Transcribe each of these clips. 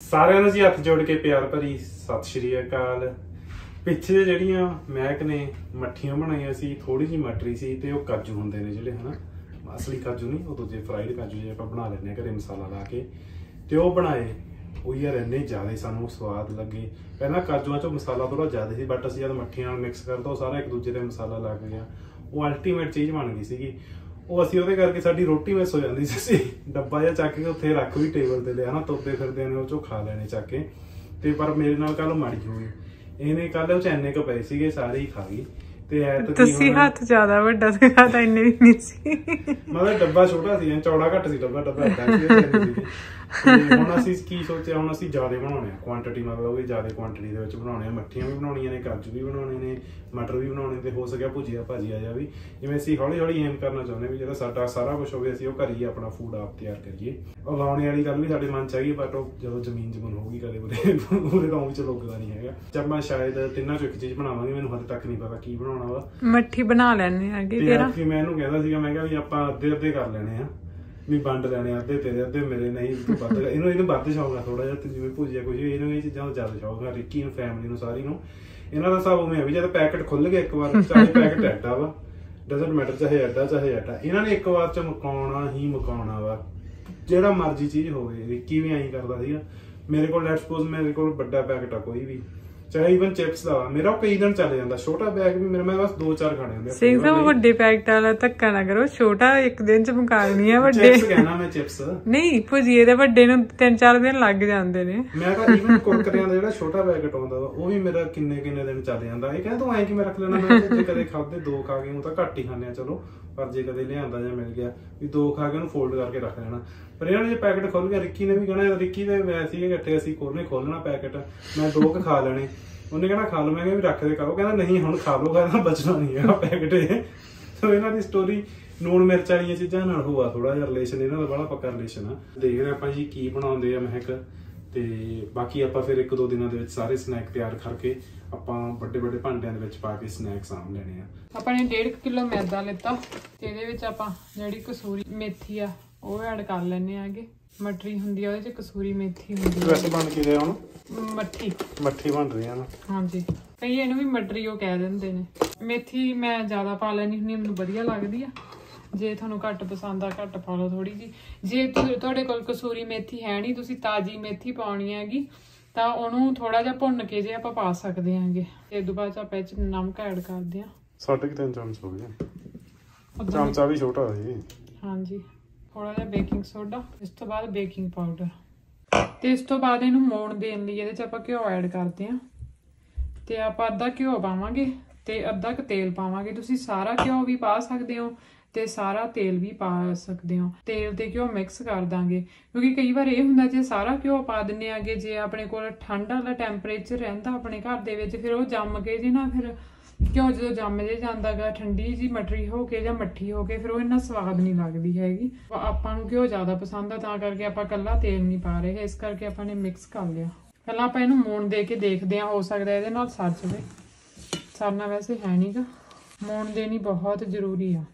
ਸਾਰਿਆਂ ਨੂੰ ਜੀ ਹੱਥ ਜੋੜ ਕੇ ਪਿਆਰ ਭਰੀ ਸਤਿ ਸ਼੍ਰੀ ਅਕਾਲ। ਪਿੱਛੇ ਜਿਹੜੀਆਂ ਮਹਿਕ ਨੇ ਮੱਠੀਆਂ ਬਣਾਈਆਂ ਸੀ, ਥੋੜੀ ਜਿਹੀ ਮਟਰੀ ਸੀ ਤੇ ਉਹ ਕਾਜੂ ਹੁੰਦੇ ਨੇ ਜਿਹੜੇ ਹਨਾ, ਅਸਲੀ ਕਾਜੂ ਨਹੀਂ, ਉਹ ਦੂਜੇ ਫਰਾਈਡ ਕਾਜੂ ਜੇ ਆਪਾਂ ਬਣਾ ਲੈਂਦੇ ਘਰੇ ਮਸਾਲਾ ਲਾ ਕੇ, ਤੇ ਉਹ ਬਣਾਏ। ਉਹ ਯਾਰ ਇੰਨੇ ਜ਼ਿਆਦਾ ਸਾਨੂੰ ਸਵਾਦ ਲੱਗੇ। ਪਹਿਲਾਂ ਕਾਜੂਆਂ 'ਚੋਂ ਮਸਾਲਾ ਥੋੜਾ ਜ਼ਿਆਦਾ ਸੀ, ਬਟ ਅਸੀਂ ਜਦ ਮੱਠੀਆਂ ਨਾਲ ਮਿਕਸ ਕਰਤਾ ਉਹ ਸਾਰਾ ਇੱਕ ਦੂਜੇ ਤੇ ਮਸਾਲਾ ਲੱਗ ਗਿਆ। ਉਹ ਅਲਟੀਮੇਟ ਚੀਜ਼ ਬਣ ਗਈ ਸੀਗੀ। ਉਹ ਅਸੀਂ ਉਹਦੇ ਕਰਕੇ ਸਾਡੀ ਰੋਟੀ ਮਿਸ ਹੋ ਜਾਂਦੀ ਸੀ। ਅਸੀਂ ਡੱਬਾ ਜਿਹਾ ਚੱਕ ਕੇ ਉੱਥੇ ਰੱਖ ਵੀ ਟੇਬਲ ਤੇ ਲਿਆ ਨਾ, ਤੁਰਦੇ ਫਿਰਦੇ ਨੇ ਉਹ ਚੋਂ ਖਾ ਲੈਣੇ ਚੱਕ ਕੇ। ਤੇ ਪਰ ਮੇਰੇ ਨਾਲ ਕੱਲ ਮਾੜੀ ਹੋਈ, ਇਹਨੇ ਕੱਲ ਉਹ ਚ ਇੰਨੇ ਕੁ ਪਏ ਸੀਗੇ, ਸਾਰੇ ਹੀ ਖਾ ਗਈ। ਤੇ ਤੁਸੀਂ ਹੱਥ ਜ਼ਿਆਦਾ ਵੱਡਾ ਸੀਗਾ ਤਾਂ ਇੰਨੇ ਵੀ ਨਹੀਂ ਸੀ, ਮਤਲਬ ਡੱਬਾ ਛੋਟਾ ਸੀ, ਚੌੜਾ ਘੱਟ ਸੀ ਡੱਬਾ ਏਦਾਂ ਸੀ। ਹੁਣ ਅਸੀਂ ਕੀ ਸੋਚਿਆ, ਹੁਣ ਅਸੀਂ ਜ਼ਿਆਦਾ ਬਣਾਉਣੇ ਆ ਕੁਆਂਟਿਟੀ, ਮਤਲਬ ਵੀ ਜ਼ਿਆਦਾ ਕੁਆਂਟਿਟੀ ਦੇ ਵਿੱਚ ਬਣਾਉਣੇ ਆ। ਮੱਠੀਆਂ ਵੀ ਬਣਾਉਣੀਆਂ ਨੇ, ਕਾਜੂ ਵੀ ਬਣਾਉਣੇ ਨੇ, ਮਟਰ ਵੀ ਬਣਾਉਣੇ, ਤੇ ਹੋ ਸਕਿਆ ਭੁਜੀਆ ਭਾਜੀਆ ਜਿਹਾ ਵੀ। ਜਿਵੇਂ ਅਸੀਂ ਹੌਲੀ ਹੌਲੀ ਏਮ ਕਰਨਾ ਚਾਹੁੰਦੇ ਵੀ ਜਿਹੜਾ ਸਾਡਾ ਸਾਰਾ ਕੁਝ ਹੋਵੇ ਅਸੀਂ ਉਹ ਕਰੀਏ, ਆਪਣਾ ਫੂਡ ਆਪ ਤਿਆਰ ਕਰੀਏ। ਉਗਾਉਣੇ ਵਾਲੀ ਗੱਲ ਵੀ ਸਾਡੇ ਮਨ ਚ ਹੈਗੀ, ਬਟ ਉਹ ਜਦੋਂ ਜ਼ਮੀਨ ਜਮੂਨ ਹੋਊਗੀ ਕਦੇ ਉਹਦੇ ਤਾਂ ਵਿੱਚ ਉੱਗਦਾ ਨਹੀਂ ਹੈਗਾ। ਜਦ ਮੈਂ ਸ਼ਾਇਦ ਤਿੰਨਾਂ ਚੋਂ ਇੱਕ ਚੀਜ਼ ਬਣਾਵਾਂਗੇ, ਮੈਨੂੰ ਹਲੇ ਤੱਕ ਨਹੀਂ ਪਤਾ ਕੀ ਬਣਾਉਣਾ ਵਾ। ਮੱਠੀ ਬਣਾ ਲੈਣੇ ਹੈਗੇ ਤੇਰਾ। ਮੈਂ ਇਹਨੂੰ ਕਹਿੰਦਾ ਸੀਗਾ, ਮੈਂ ਕਿਹਾ ਵੀ ਆਪਾਂ ਅੱਧੇ ਅੱਧੇ ਕਰ ਲੈਣੇ ਆ, ਵੀ ਵੰਡ ਲੈਣੇ, ਅੱਧੇ ਤੇਰੇ ਅੱਧੇ ਮੇਰੇ। ਨਹੀਂ ਤੂੰ ਵੱਧ ਇਹਨੂੰ ਵੱਧ ਸ਼ੌਕ ਆ ਥੋੜਾ ਜਿਹਾ, ਤੇ ਜਿਵੇਂ ਭੁਜੀਆ ਕੁਝ ਇਹਨੂੰ ਇਹ ਚੀਜ਼ਾਂ ਦਾ ਜ਼ਿਆਦਾ ਸ਼ੌਕ ਆ। ਰਿੱਕੀ ਨੂੰ, ਫੈਮਿਲੀ ਨੂੰ, ਸਾਰੀ ਨੂੰ। ਇਹਨਾਂ ਦਾ ਹਿਸਾਬ ਉਵੇਂ ਆ ਵੀ ਜਦ ਪੈਕਟ ਖੁੱਲ ਗਿਆ ਇੱਕ ਵਾਰ, ਚਾਹੇ ਪੈਕਟ ਐਡਾ ਵਾ, ਡਜ਼ਨਟ ਮੈਟਰ, ਚਾਹੇ ਐਡਾ ਚਾਹੇ ਐਡਾ, ਇਹਨਾਂ ਨੇ ਇੱਕ ਵਾਰ ਚ ਮੁਕਾਉਣਾ ਹੀ ਮੁਕਾਉਣਾ ਵਾ, ਜਿਹੜਾ ਮਰਜ਼ੀ ਚੀਜ਼ ਹੋਵੇ। ਰਿੱਕੀ ਵੀ ਐਂ ਕਰਦਾ ਸੀਗਾ। ਮੇਰੇ ਕੋਲ ਲੈਟਸ ਸਪੋਜ਼ ਮੇਰੇ ਕੋਲ ਵੱਡਾ ਪੈਕਟ ਆ ਕੋਈ ਵੀ, ਚਾਹੇ ਇਵਨ ਚਿਪਸ ਦਾ, ਮੇਰਾ ਉਹ ਕਈ ਦਿਨ ਚੱਲ ਜਾਂਦਾ। ਛੋਟਾ ਬੈਗ ਵੀ ਮੇਰਾ, ਮੈਂ ਬਸ 2-4 ਖਾਣੇ ਹੁੰਦੇ। ਸਿੰਘ ਸਾਹਿਬ ਵੱਡੇ ਪੈਕਟ ਵਾਲਾ ਧੱਕਾ ਨਾ ਕਰੋ, ਛੋਟਾ ਇੱਕ ਦਿਨ ਚ ਮੁਕਾਣੀ ਆ। ਵੱਡੇ ਚਿਪਸ ਕਹਿਣਾ ਮੈਂ, ਚਿਪਸ ਨਹੀਂ, ਭੁਜੀਏ ਦੇ ਵੱਡੇ ਨੂੰ 3-4 ਦਿਨ ਲੱਗ ਜਾਂਦੇ ਨੇ। ਮੈਂ ਤਾਂ ਇਵਨ ਕੁਰਕਰਿਆਂ ਦਾ ਜਿਹੜਾ ਛੋਟਾ ਪੈਕਟ ਆਉਂਦਾ ਵਾ, ਉਹ ਵੀ ਮੇਰਾ ਕਿੰਨੇ ਦਿਨ ਚੱਲ ਜਾਂਦਾ। ਇਹ ਕਹਿੰਦਾ ਤੂੰ ਐਂ ਕਿਵੇਂ ਰੱਖ ਲੈਣਾ? ਮੈਂ ਜੇ ਕਦੇ ਖਾਦੇ 2 ਖਾ ਕੇ, ਉਹ ਤਾਂ ਘੱਟ ਹੀ ਖਾਂਦੇ ਆ ਚਲੋ, ਪਰ ਜੇ ਕਦੇ ਲਿਆਂਦਾ ਜਾਂ ਮਿਲ ਗਿਆ ਵੀ 2 ਖਾ ਕੇ ਉਹਨੂੰ ਫੋਲਡ ਕਰਕੇ ਰੱਖ ਲੈਣਾ। ਪਰ ਇਹਨਾਂ ਨੇ ਜੇ ਪੈਕਟ ਖੁੱਲ ਗਿਆ, ਰਿੱਕੀ ਨੇ ਵੀ ਕਹਿਣਾ, ਰਿੱਕੀ ਦੇ ਵੈਸੇ ਹੀ ਇਕੱਠੇ ਅਸੀਂ ਖੋਲਣਾ ਪੈਕਟ, ਮੈਂ 2 ਕੁ ਖਾ ਲੈਣੇ, ਉਹਨੇ ਕਹਿਣਾ ਖਾ ਲਓ। ਮੈਂ ਕਿਹਾ ਵੀ ਰੱਖ ਦੇ ਖਾਓ, ਕਹਿੰਦਾ ਨਹੀਂ ਹੁਣ ਖਾ ਲਓ, ਕਹਿੰਦਾ ਬਚਣਾ ਨਹੀਂ ਹੈਗਾ ਪੈਕਟ ਇਹ। ਸੋ ਇਹਨਾਂ ਦੀ ਸਟੋਰੀ ਲੂਣ ਮਿਰਚ ਵਾਲੀਆਂ ਚੀਜ਼ਾਂ ਨਾਲ ਹੋਆ ਥੋੜਾ ਜਿਹਾ ਰਿਲੇਸ਼ਨ, ਇਹਨਾਂ ਦਾ ਬੜਾ ਪੱਕਾ ਰਿਲੇਸ਼ਨ ਆ। ਦੇਖਦੇ ਆਪਾਂ ਜੀ ਕੀ ਬਣਾਉਂਦੇ ਆ ਮਹਿਕ, ਤੇ ਬਾਕੀ ਆਪਾਂ ਫਿਰ 1-2 ਦਿਨਾਂ ਦੇ ਵਿੱਚ ਸਾਰੇ ਸਨੈਕ ਤਿਆਰ ਕਰਕੇ ਆਪਾਂ ਵੱਡੇ ਭਾਂਡਿਆਂ ਦੇ ਵਿੱਚ ਪਾ ਕੇ ਸਨੈਕ ਸਾਂਭ ਲੈਣੇ ਆ। ਆਪਾਂ ਨੇ 1.5 ਕਿਲੋ ਮੈਦਾ ਲਿੱਤਾ, ਤੇ ਇਹਦੇ ਵਿੱਚ ਆਪਾਂ ਜਿਹੜੀ ਕਸੂਰੀ ਮੇਥੀ ਆ ਉਹ ਐਡ ਕਰ ਲੈਣੇ ਆਗੇ। ਮਟਰੀ ਹੁੰਦੀ ਆ, ਉਹਦੇ ਚ ਕਸੂਰੀ ਮੇਥੀ ਹੁੰਦੀ ਆ। ਵੈਸੇ ਬਣ ਕੇ ਰਿਹਾ ਹੁਣ ਮੱਠੀ ਬਣ ਰਹੀ ਆ ਨਾ। ਹਾਂਜੀ, ਕਈ ਇਹਨੂੰ ਵੀ ਮਟਰੀ ਉਹ ਕਹਿ ਦਿੰਦੇ ਨੇ। ਮੇਥੀ ਮੈਂ ਜ਼ਿਆਦਾ ਪਾ ਲੈਣੀ ਹੁੰਦੀ, ਮੈਨੂੰ ਵਧੀਆ ਲੱਗਦੀ ਆ। ਜੇ ਤੁਹਾਨੂੰ ਘੱਟ ਪਸੰਦ ਆ ਘੱਟ ਪਾ ਲਓ ਥੋੜੀ ਜੀ। ਜੇ ਤੁਹਾਡੇ ਕੋਲ ਕਸੂਰੀ ਮੇਥੀ ਹੈ ਨਹੀਂ, ਤੁਸੀਂ ਤਾਜ਼ੀ ਮੇਥੀ ਪਾਉਣੀ ਹੈਗੀ, ਤਾਂ ਉਹਨੂੰ ਥੋੜਾ ਜਿਹਾ ਭੁੰਨ ਕੇ ਜੇ ਆਪਾਂ ਪਾ ਸਕਦੇ ਆਂਗੇ। ਤੇ ਤੋਂ ਬਾਅਦ ਆਪਾਂ ਇਹ ਚ ਨਮਕ ਐਡ ਕਰਦੇ ਆ। 3.5 ਚਮਚ ਹੋ ਗਿਆ, ਚਮਚਾ ਵੀ ਛੋਟਾ ਹੈ। ਹਾਂਜੀ, ਥੋੜਾ ਜਿਹਾ ਬੇਕਿੰਗ ਸੋਡਾ, ਇਸ ਤੋਂ ਬਾਅਦ ਬੇਕਿੰਗ ਪਾਊਡਰ, ਤੇ ਇਸ ਤੋਂ ਬਾਅਦ ਇਹਨੂੰ ਮੋਣ ਦੇਣ ਲਈ ਇਹਦੇ ਚ ਆਪਾਂ ਘਿਓ ਐਡ ਕਰਦੇ ਆ। ਤੇ ਆਪਾਂ ਅੱਧਾ ਘਿਓ ਪਾਵਾਂਗੇ ਤੇ ਅੱਧਾ ਕੁ ਤੇਲ ਪਾਵਾਂਗੇ। ਤੁਸੀਂ ਸਾਰਾ ਘਿਓ ਵੀ ਪਾ ਸਕਦੇ ਹੋ ਤੇ ਸਾਰਾ ਤੇਲ ਵੀ ਪਾ ਸਕਦੇ ਹੋ। ਤੇਲ ਤੇ ਘਿਓ ਮਿਕਸ ਕਰ ਦਾਂਗੇ, ਕਿਉਂਕਿ ਕਈ ਵਾਰ ਇਹ ਹੁੰਦਾ ਜੇ ਸਾਰਾ ਘਿਓ ਪਾ ਦਿੰਨੇ ਆਗੇ, ਜੇ ਆਪਣੇ ਕੋਲ ਠੰਡ ਵਾਲਾ ਟੈਂਪਰੇਚਰ ਰਹਿੰਦਾ ਆਪਣੇ ਘਰ ਦੇ ਵਿੱਚ, ਫਿਰ ਉਹ ਜੰਮ ਕੇ ਜੀ ਨਾ, ਫਿਰ ਘਿਓ ਜਦੋਂ ਜੰਮ ਜੇ ਜਾਂਦਾ ਗਾ ਠੰਡੀ ਜੀ ਮਟਰੀ ਹੋ ਕੇ ਜਾਂ ਮੱਠੀ ਹੋ ਕੇ, ਫਿਰ ਉਹ ਇੰਨਾ ਸਵਾਦ ਨਹੀਂ ਲੱਗਦੀ ਹੈਗੀ। ਆਪਾਂ ਨੂੰ ਘਿਓ ਜ਼ਿਆਦਾ ਪਸੰਦ ਆ, ਤਾਂ ਕਰਕੇ ਆਪਾਂ ਕੱਲਾ ਤੇਲ ਨਹੀਂ ਪਾ ਰਹੇ, ਇਸ ਕਰਕੇ ਆਪਾਂ ਨੇ ਮਿਕਸ ਕਰ ਲਿਆ। ਪਹਿਲਾਂ ਆਪਾਂ ਇਹਨੂੰ ਮੋਣ ਦੇ ਕੇ ਦੇਖਦੇ ਹਾਂ, ਹੋ ਸਕਦਾ ਇਹਦੇ ਨਾਲ ਸੜ ਜਾਵੇ। ਸਰਨਾ ਵੈਸੇ ਹੈ ਨੀ ਗਾ, ਮੋਣ ਦੇਣੀ ਬਹੁਤ ਜ਼ਰੂਰੀ ਆ।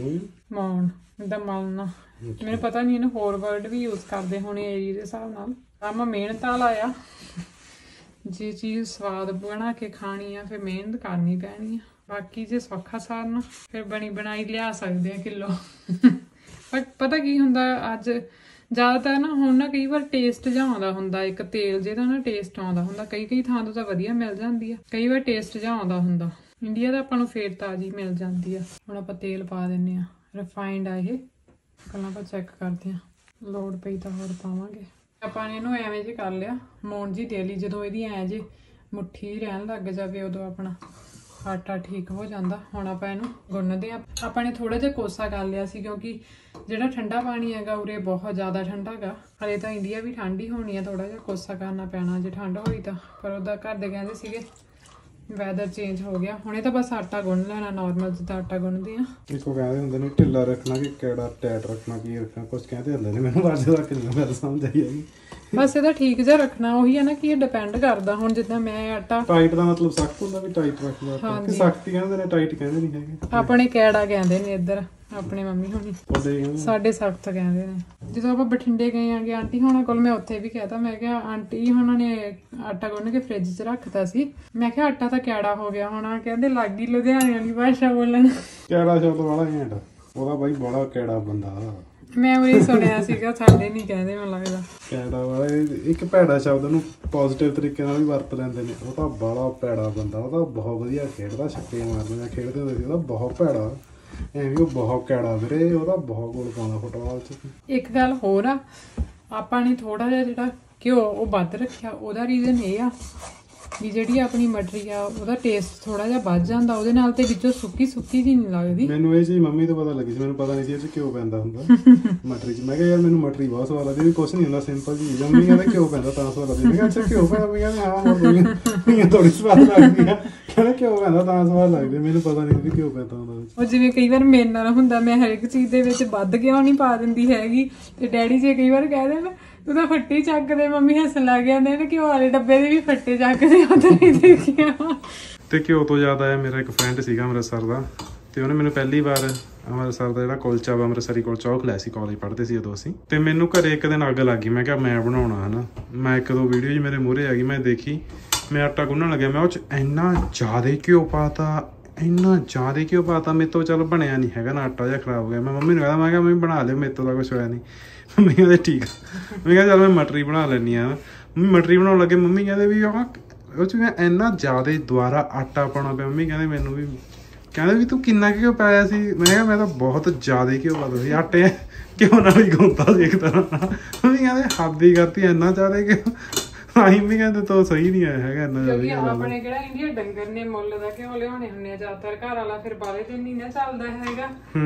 ਮੋਣ ਦਾ ਮਲਣਾ, ਮੈਨੂੰ ਪਤਾ ਨਹੀਂ ਇਹਨੂੰ ਹੋਰ ਵਰਡ ਵੀ ਯੂਜ਼ ਕਰਦੇ ਹੋਣੇ ਏਰੀਏ ਦੇ ਹਿਸਾਬ ਨਾਲ। ਕੰਮ ਮਿਹਨਤ ਵਾਲਾ ਆ, ਜੇ ਚੀਜ਼ ਸਵਾਦ ਬਣਾ ਕੇ ਖਾਣੀ ਆ ਫਿਰ ਮਿਹਨਤ ਕਰਨੀ ਪੈਣੀ ਆ। ਬਾਕੀ ਜੇ ਸੌਖਾ ਸਾਰਨਾ ਫਿਰ ਬਣੀ ਬਣਾਈ ਲਿਆ ਸਕਦੇ ਆ ਕਿਲੋ। ਪਰ ਪਤਾ ਕੀ ਹੁੰਦਾ, ਅੱਜ ਜ਼ਿਆਦਾਤਰ ਨਾ ਹੁਣ ਨਾ ਕਈ ਵਾਰ ਟੇਸਟ ਜਿਹਾ ਆਉਂਦਾ ਹੁੰਦਾ, ਇੱਕ ਤੇਲ ਜਿਹਦਾ ਨਾ ਟੇਸਟ ਆਉਂਦਾ ਹੁੰਦਾ। ਕਈ ਥਾਂ ਤੋਂ ਤਾਂ ਵਧੀਆ ਮਿਲ ਜਾਂਦੀ ਆ, ਕਈ ਵਾਰ ਟੇਸਟ ਜਿਹਾ ਆਉਂਦਾ ਹੁੰਦਾ। ਇੰਡੀਆ ਦਾ ਆਪਾਂ ਨੂੰ ਫੇਰ ਤਾਜ਼ੀ ਮਿਲ ਜਾਂਦੀ ਆ। ਹੁਣ ਆਪਾਂ ਤੇਲ ਪਾ ਦਿੰਨੇ ਆ, ਰਿਫਾਈਨਡ ਆ ਇਹ। ਪਹਿਲਾਂ ਆਪਾਂ ਚੈੱਕ ਕਰਦੇ ਆ, ਲੋੜ ਪਈ ਤਾਂ ਹੋਰ ਪਾਵਾਂਗੇ। ਆਪਾਂ ਨੇ ਇਹਨੂੰ ਐਵੇਂ ਜੇ ਕਰ ਲਿਆ ਮੋਣ ਜੀ ਦੇ ਲਈ। ਜਦੋਂ ਇਹਦੀ ਐਂ ਜੇ ਮੁੱਠੀ ਰਹਿਣ ਲੱਗ ਜਾਵੇ ਉਦੋਂ ਆਪਣਾ ਆਟਾ ਠੀਕ ਹੋ ਜਾਂਦਾ। ਹੁਣ ਆਪਾਂ ਇਹਨੂੰ ਗੁੰਨਦੇ ਆ। ਆਪਾਂ ਨੇ ਥੋੜਾ ਜਿਹਾ ਕੋਸਾ ਕਰ ਲਿਆ ਸੀ, ਕਿਉਂਕਿ ਜਿਹੜਾ ਠੰਡਾ ਪਾਣੀ ਹੈਗਾ ਉਰੇ ਬਹੁਤ ਜ਼ਿਆਦਾ ਠੰਡਾ ਗਾ। ਹਲੇ ਤਾਂ ਇੰਡੀਆ ਵੀ ਠੰਡੀ ਹੋਣੀ ਆ, ਥੋੜਾ ਜਿਹਾ ਕੋਸਾ ਕਰਨਾ ਪੈਣਾ ਜੇ ਠੰਡ ਹੋਈ ਤਾਂ। ਪਰ ਉਹਦਾ ਘਰ ਦੇ ਕਹਿੰਦੇ ਸੀਗੇ ਵੈਦਰ ਚੇਂਜ ਹੋ ਗਿਆ। ਹੁਣੇ ਤਾਂ ਬਸ ਆਟਾ ਗੁੰਨ ਲੈਣਾ ਨੋਰਮਲ ਜਿੱਦਾਂ ਆਟਾ ਗੁੰਨਦੇ ਆ। ਇੱਕੋ ਕਹਿੰਦੇ ਹੁੰਦੇ ਨੇ ਢਿੱਲਾ ਰੱਖਣਾ ਕਿ ਕਿਹੜਾ ਟਾਈਟ ਰੱਖਣਾ, ਕੀ ਰੱਖਣਾ, ਕੁਝ ਕਹਿੰਦੇ ਹੁੰਦੇ ਨੇ। ਮੈਨੂੰ ਅੱਜ ਤੱਕ ਨਹੀਂ ਗੱਲ ਸਮਝ ਆਈ ਹੈਗੀ। ਬਸ ਇਹਦਾ ਠੀਕ ਜਿਹਾ ਰੱਖਣਾ। ਉਹੀ ਹੈ ਨਾ ਕਿ ਇਹ ਡਿਪੈਂਡ ਕਰਦਾ। ਹੁਣ ਜਿੱਦਾਂ ਮੈਂ ਆਟਾ ਟਾਈਟ ਦਾ ਮਤਲਬ ਸਖਤ ਹੁੰਦਾ ਵੀ ਟਾਈਟ ਰੱਖਦਾ, ਕਿ ਸਖਤ ਕਹਿੰਦੇ ਨੇ, ਟਾਈਟ ਕਹਿੰਦੇ ਨਹੀਂ ਹੈਗੇ। ਆਪਣੇ ਕੈੜਾ ਕਹਿੰਦੇ ਨੇ ਇੱਧਰ, ਆਪਣੇ ਮੰਮੀ ਹੋਣੀ ਉਹਦੇ ਸਾਡੇ ਸਖਤ ਕਹਿੰਦੇ ਨੇ। ਜਦੋਂ ਆਪਾਂ ਬਠਿੰਡੇ ਗਏ ਆਂਗੇ ਆਂਟੀ ਹੋਣਾ ਕੋਲ, ਮੈਂ ਉੱਥੇ ਵੀ ਕਹਿਤਾ, ਮੈਂ ਕਿਹਾ ਆਂਟੀ ਹੋਣਾ ਨੇ ਆਟਾ ਗੁੰਨ ਕੇ ਫ੍ਰਿਜ 'ਚ ਰੱਖਤਾ ਸੀ, ਮੈਂ ਕਿਹਾ ਆਟਾ ਤਾਂ ਕੈੜਾ ਹੋ ਗਿਆ ਹੋਣਾ। ਕਹਿੰਦੇ ਲੱਗ ਗਈ ਲੁਧਿਆਣੇ ਵਾਲੀ ਭਾਸ਼ਾ ਬੋਲਣ। ਕੈੜਾ ਸ਼ਬਦ ਵਾਲਾ ਘੈਂਟ, ਉਹਦਾ ਬਾਈ ਬੜਾ ਕੈੜਾ ਬੰਦਾ। ਮੈਂ ਉਹ ਸੁਣਿਆ ਸੀਗਾ, ਸਾਡੇ ਨਹੀਂ ਕਹਿੰਦੇ ਮੈਨੂੰ ਲੱਗਦਾ ਕੈੜਾ ਵਾਲਾ। ਇੱਕ ਭੈੜਾ ਸ਼ਬਦ ਨੂੰ ਪੋਜ਼ਿਟਿਵ ਤਰੀਕੇ ਨਾਲ ਵੀ ਵਰਤ ਲੈਂਦੇ ਨੇ। ਉਹ ਤਾਂ ਬੜਾ ਭੈੜਾ ਬੰਦਾ, ਉਹ ਤਾਂ ਬਹੁਤ ਵਧੀਆ ਖੇਡਦਾ, ਛੱਕੇ ਮਾਰਦੇ ਖੇਡਦੇ ਹੁੰਦੇ ਸੀ। ਉਹਦਾ ਬਹੁਤ ਭੈੜਾ, ਐਵੇਂ ਉਹ ਬਹੁਤ ਕੈੜਾ ਵੀਰੇ, ਉਹਦਾ ਬਹੁਤ ਗੋਲ ਪਾਉਂਦਾ ਫੁੱਟਬਾਲ 'ਚ। ਇੱਕ ਗੱਲ ਹੋਰ ਆ, ਆਪਾਂ ਨੇ ਥੋੜਾ ਜਿਹਾ ਜਿਹੜਾ ਘਿਓ ਉਹ ਵੱਧ ਰੱਖਿਆ, ਉਹਦਾ ਰੀਜ਼ਨ ਇਹ ਆ ਵੀ ਜਿਹੜੀ ਆਪਣੀ ਮਟਰੀ ਆ ਉਹਦਾ ਟੇਸਟ ਥੋੜਾ ਜਿਹਾ ਵੱਧ ਜਾਂਦਾ ਉਹਦੇ ਨਾਲ, ਤੇ ਵਿੱਚੋਂ ਸੁੱਕੀ ਸੁੱਕੀ ਜਿਹੀ ਨਹੀਂ ਲੱਗਦੀ। ਮੈਨੂੰ ਇਹ ਚੀਜ਼ ਮੰਮੀ ਤੋਂ ਪਤਾ ਲੱਗੀ ਸੀ, ਮੈਨੂੰ ਪਤਾ ਨਹੀਂ ਸੀ ਇਹ 'ਚ ਘਿਓ ਪੈਂਦਾ ਹੁੰਦਾ ਮਟਰੀ 'ਚ। ਮੈਂ ਕਿਹਾ ਯਾਰ ਮੈਨੂੰ ਮਟਰੀ ਬਹੁਤ ਸਵਾਦ ਲੱਗਦੀ, ਵੀ ਕੁਛ ਨਹੀਂ ਹੁੰਦਾ, ਸਿੰਪਲ ਜੀ। ਮੰਮੀ ਕਹਿੰਦੇ ਘਿਓ ਪੈਂਦਾ ਤਾਂ ਸਵਾਦ ਲੱਗਦੀ। ਮੈਂ ਕਿਹਾ ਅੱਛਾ ਘਿਓ ਪੈਂਦਾ? ਮੈਂ ਕਹਿੰਦਾ ਹਾਂ ਹੋਰ ਥੋੜੀ ਸਵਾਦ ਲੱਗਦੀ ਆ। ਕਹਿੰਦਾ ਘਿਓ ਪੈਂਦਾ ਤਾਂ ਸਵਾਦ ਲੱਗਦੀ, ਮੈਨੂੰ ਪਤਾ ਨਹੀਂ ਸੀ ਘਿਓ ਪੈਂਦਾ ਹੁੰਦਾ। ਉਹ ਜਿਵੇਂ ਕਈ ਵਾਰ ਮੇਰੇ ਨਾਲ ਹੁੰਦਾ, ਮੈਂ ਹਰੇਕ ਚੀਜ਼ ਦੇ ਵਿੱਚ ਵੱਧ ਘਿਓ ਨਹੀਂ ਪਾ ਦਿੰਦੀ ਹੈਗੀ, ਤੇ ਡੈਡੀ ਜੇ ਕਈ ਵਾਰ ਕਹਿ ਦੇਣ ਤੂੰ ਤਾਂ ਫੱਟੀ ਚੱਕਦੇ, ਮੰਮੀ ਹੱਸਣ ਲੱਗ ਜਾਂਦੇ ਨੇ, ਘਿਓ ਵਾਲੇ ਡੱਬੇ ਦੇ ਵੀ ਫੱਟੇ ਚੱਕਦੇ ਉਧਰ ਨਹੀਂ ਦੇਖਿਆ। ਤੇ ਘਿਓ ਤੋਂ ਯਾਦ ਆਇਆ, ਮੇਰਾ ਇੱਕ ਫਰੈਂਡ ਸੀਗਾ ਅੰਮ੍ਰਿਤਸਰ ਦਾ, ਤੇ ਉਹਨੇ ਮੈਨੂੰ ਪਹਿਲੀ ਵਾਰ ਅੰਮ੍ਰਿਤਸਰ ਦਾ ਜਿਹੜਾ ਕੁਲਚਾ ਵਾ, ਅੰਮ੍ਰਿਤਸਰੀ ਕੁਲਚਾ, ਉਹ ਖਿਲਾਇਆ ਸੀ। ਕਾਲਜ ਪੜ੍ਹਦੇ ਸੀ ਉਦੋਂ ਅਸੀਂ। ਤੇ ਮੈਨੂੰ ਘਰੇ ਇੱਕ ਦਿਨ ਅੱਗ ਲੱਗ ਗਈ, ਮੈਂ ਕਿਹਾ ਮੈਂ ਬਣਾਉਣਾ ਹਨਾ। ਮੈਂ ਇੱਕ ਦੋ ਵੀਡੀਓ 'ਚ ਮੇਰੇ ਮੂਹਰੇ ਆ ਗਈ, ਮੈਂ ਦੇਖੀ, ਮੈਂ ਆਟਾ ਗੁੰਨਣ ਲੱਗਿਆ, ਮੈਂ ਉਹ 'ਚ ਇੰਨਾ ਜ਼ਿਆਦਾ ਘਿਓ ਪਾਤਾ, ਇੰਨਾ ਜ਼ਿਆਦਾ ਘਿਓ ਪਾਤਾ, ਮੇਰੇ ਤੋਂ ਚੱਲ ਬਣਿਆ ਨਹੀਂ ਹੈਗਾ ਨਾ, ਆਟਾ ਜਿਹਾ ਖਰਾਬ ਹੋ ਗਿਆ। ਮੈਂ ਮੰਮੀ ਨੂੰ ਕਹਿੰਦਾ, ਮੈਂ ਕਿਹਾ ਮੰਮੀ ਬਣਾ ਲਿਓ, ਮੇਰੇ ਤੋਂ ਤਾਂ ਕੁਛ ਹੋਇਆ ਨਹੀਂ। ਮੰਮੀ ਕਹਿੰਦੇ ਠੀਕ ਆ। ਮੈਂ ਕਿਹਾ ਚੱਲ ਮੈਂ ਮਟਰੀ ਬਣਾ ਲੈਂਦੀ ਹਾਂ। ਮੰਮੀ ਮਟਰੀ ਬਣਾਉਣ ਲੱਗੇ, ਮੰਮੀ ਕਹਿੰਦੇ ਵੀ ਉਹ 'ਚ ਮੈਂ ਇੰਨਾ ਜ਼ਿਆਦਾ ਦੁਬਾਰਾ ਆਟਾ ਪਾਉਣਾ ਪਿਆ। ਮੰਮੀ ਕਹਿੰਦੇ ਮੈਨੂੰ ਵੀ, ਕਹਿੰਦੇ ਵੀ ਤੂੰ ਕਿੰਨਾ ਘਿਓ ਪਾਇਆ ਸੀ? ਮੈਂ ਕਿਹਾ ਮੈਂ ਤਾਂ ਬਹੁਤ ਜ਼ਿਆਦਾ ਘਿਓ ਪਾਇਆ ਸੀ, ਆਟੇ ਘਿਓ ਨਾਲ ਹੀ ਗੁੰਨਤਾ ਸੀ ਇੱਕ ਤਰ੍ਹਾਂ ਨਾਲ। ਮੰਮੀ ਕਹਿੰਦੇ ਹੱਦ ਹੀ ਕਰਤੀ, ਇੰਨਾ ਜ਼ਿਆਦਾ ਘਿਓ। ਆਹੀ ਵੀ ਕਹਿੰਦੇ ਤਾਂ ਸਹੀ ਨਹੀਂ ਆਇਆ ਹੈਗਾ ਇੰਨਾ ਜ਼ਿਆਦਾ। ਆਪਣੇ ਕਿਹੜਾ ਇੰਡੀਆ ਡੰਗਰ ਨੇ ਮੁੱਲ ਦਾ ਘਿਓ ਲਿਆਉਣੇ ਹੁੰਦੇ ਆ ਜ਼ਿਆਦਾਤਰ, ਘਰ ਵਾਲਾ ਫਿਰ ਬਾਲੇ ਤੇ ਨਹੀਂ ਨਾ ਚੱਲਦਾ ਹੈਗਾ।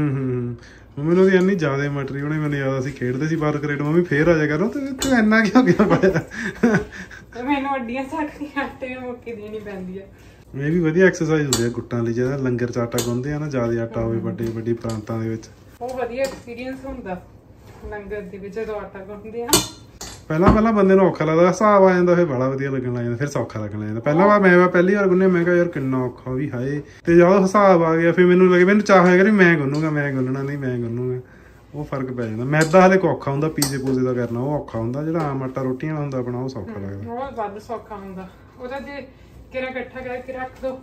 ਮੰਮੀ ਨੂੰ ਇੰਨੀ ਜ਼ਿਆਦਾ ਮਟਰੀ ਉਹਨੇ ਮੈਨੂੰ ਯਾਦ, ਅਸੀਂ ਖੇਡਦੇ ਸੀ ਬਾਹਰ ਕ੍ਰਿਕਟ, ਮੰਮੀ ਫੇਰ ਆ ਜਾ ਕਰੋ ਤੇ ਤੂੰ ਇੰਨਾ ਕਿਉਂ ਗਿਆ ਪਾਇਆ? ਮੈਨੂੰ ਵੱਡੀਆਂ ਸਾਖੀਆਂ ਆਟੇ ਨੂੰ ਮੁੱਕੀ ਦੇਣੀ ਪੈਂਦੀ ਆ। ਇਹ ਵੀ ਵਧੀਆ ਐਕਸਰਸਾਈਜ਼ ਹੁੰਦੀ ਆ ਗੁੱਟਾਂ ਲਈ, ਜਿਹੜਾ ਲੰਗਰ 'ਚ ਆਟਾ ਗੁੰਨਦੇ ਆ ਨਾ, ਜ਼ਿਆਦਾ ਆਟਾ ਹੋਵੇ ਵੱਡੀ ਪ੍ਰਾਂਤਾਂ ਦੇ ਵਿੱਚ, ਉਹ ਵਧੀਆ ਐਕਸਪੀਰੀਅੰਸ ਹੁੰਦਾ ਲੰਗਰ ਦੇ ਵਿੱਚ ਜਦੋਂ ਆਟਾ ਗੁੰਨਦੇ ਆ। ਪਹਿਲਾਂ ਬੰਦੇ ਨੂੰ ਔਖਾ ਲੱਗਦਾ, ਹਿਸਾਬ ਆ ਜਾਂਦਾ, ਫਿਰ ਬੜਾ ਵਧੀਆ ਲੱਗਣ ਲੱਗ ਜਾਂਦਾ, ਫਿਰ ਸੌਖਾ ਲੱਗਣ ਲੱਗ ਜਾਂਦਾ। ਪਹਿਲੀ ਵਾਰ ਗੁੰਨਿਆ, ਮੈਂ ਕਿਹਾ ਯਾਰ ਕਿੰਨਾ ਔਖਾ ਵੀ ਹਾਏ, ਤੇ ਜਦੋਂ ਹਿਸਾਬ ਆ ਗਿਆ ਫਿਰ ਮੈਨੂੰ ਲੱਗੇ, ਮੈਨੂੰ ਚਾਹ ਹੋਏਗਾ ਵੀ ਮੈਂ ਗੁੰਨੂਗਾ, ਮੈਂ ਗੁੰਨਣਾ ਨਹੀਂ, ਮੈਂ ਗੁੰਨੂਗਾ। ਉਹ ਫਰਕ ਪੈ ਜਾਂਦਾ। ਮੈਦਾ ਹਲੇ ਔਖਾ ਹੁੰਦਾ, ਪੀਜ਼ੇ ਪੂਜ਼ੇ ਦਾ ਕਰਨਾ ਉਹ ਔਖਾ ਹੁੰਦਾ, ਜਿਹੜਾ ਆਮ ਆਟਾ ਰੋਟੀਆਂ ਵਾਲਾ ਹੁੰਦਾ ਆਪਣਾ ਉਹ ਸੌਖਾ ਲੱਗਦਾ। ਉਹ ਵੱਧ ਸੌਖਾ ਹੁੰਦਾ, ਉਹਦਾ ਜੇ ਕਿਰਾ ਇਕੱਠਾ ਕਰਕੇ ਰੱਖ ਦੋ,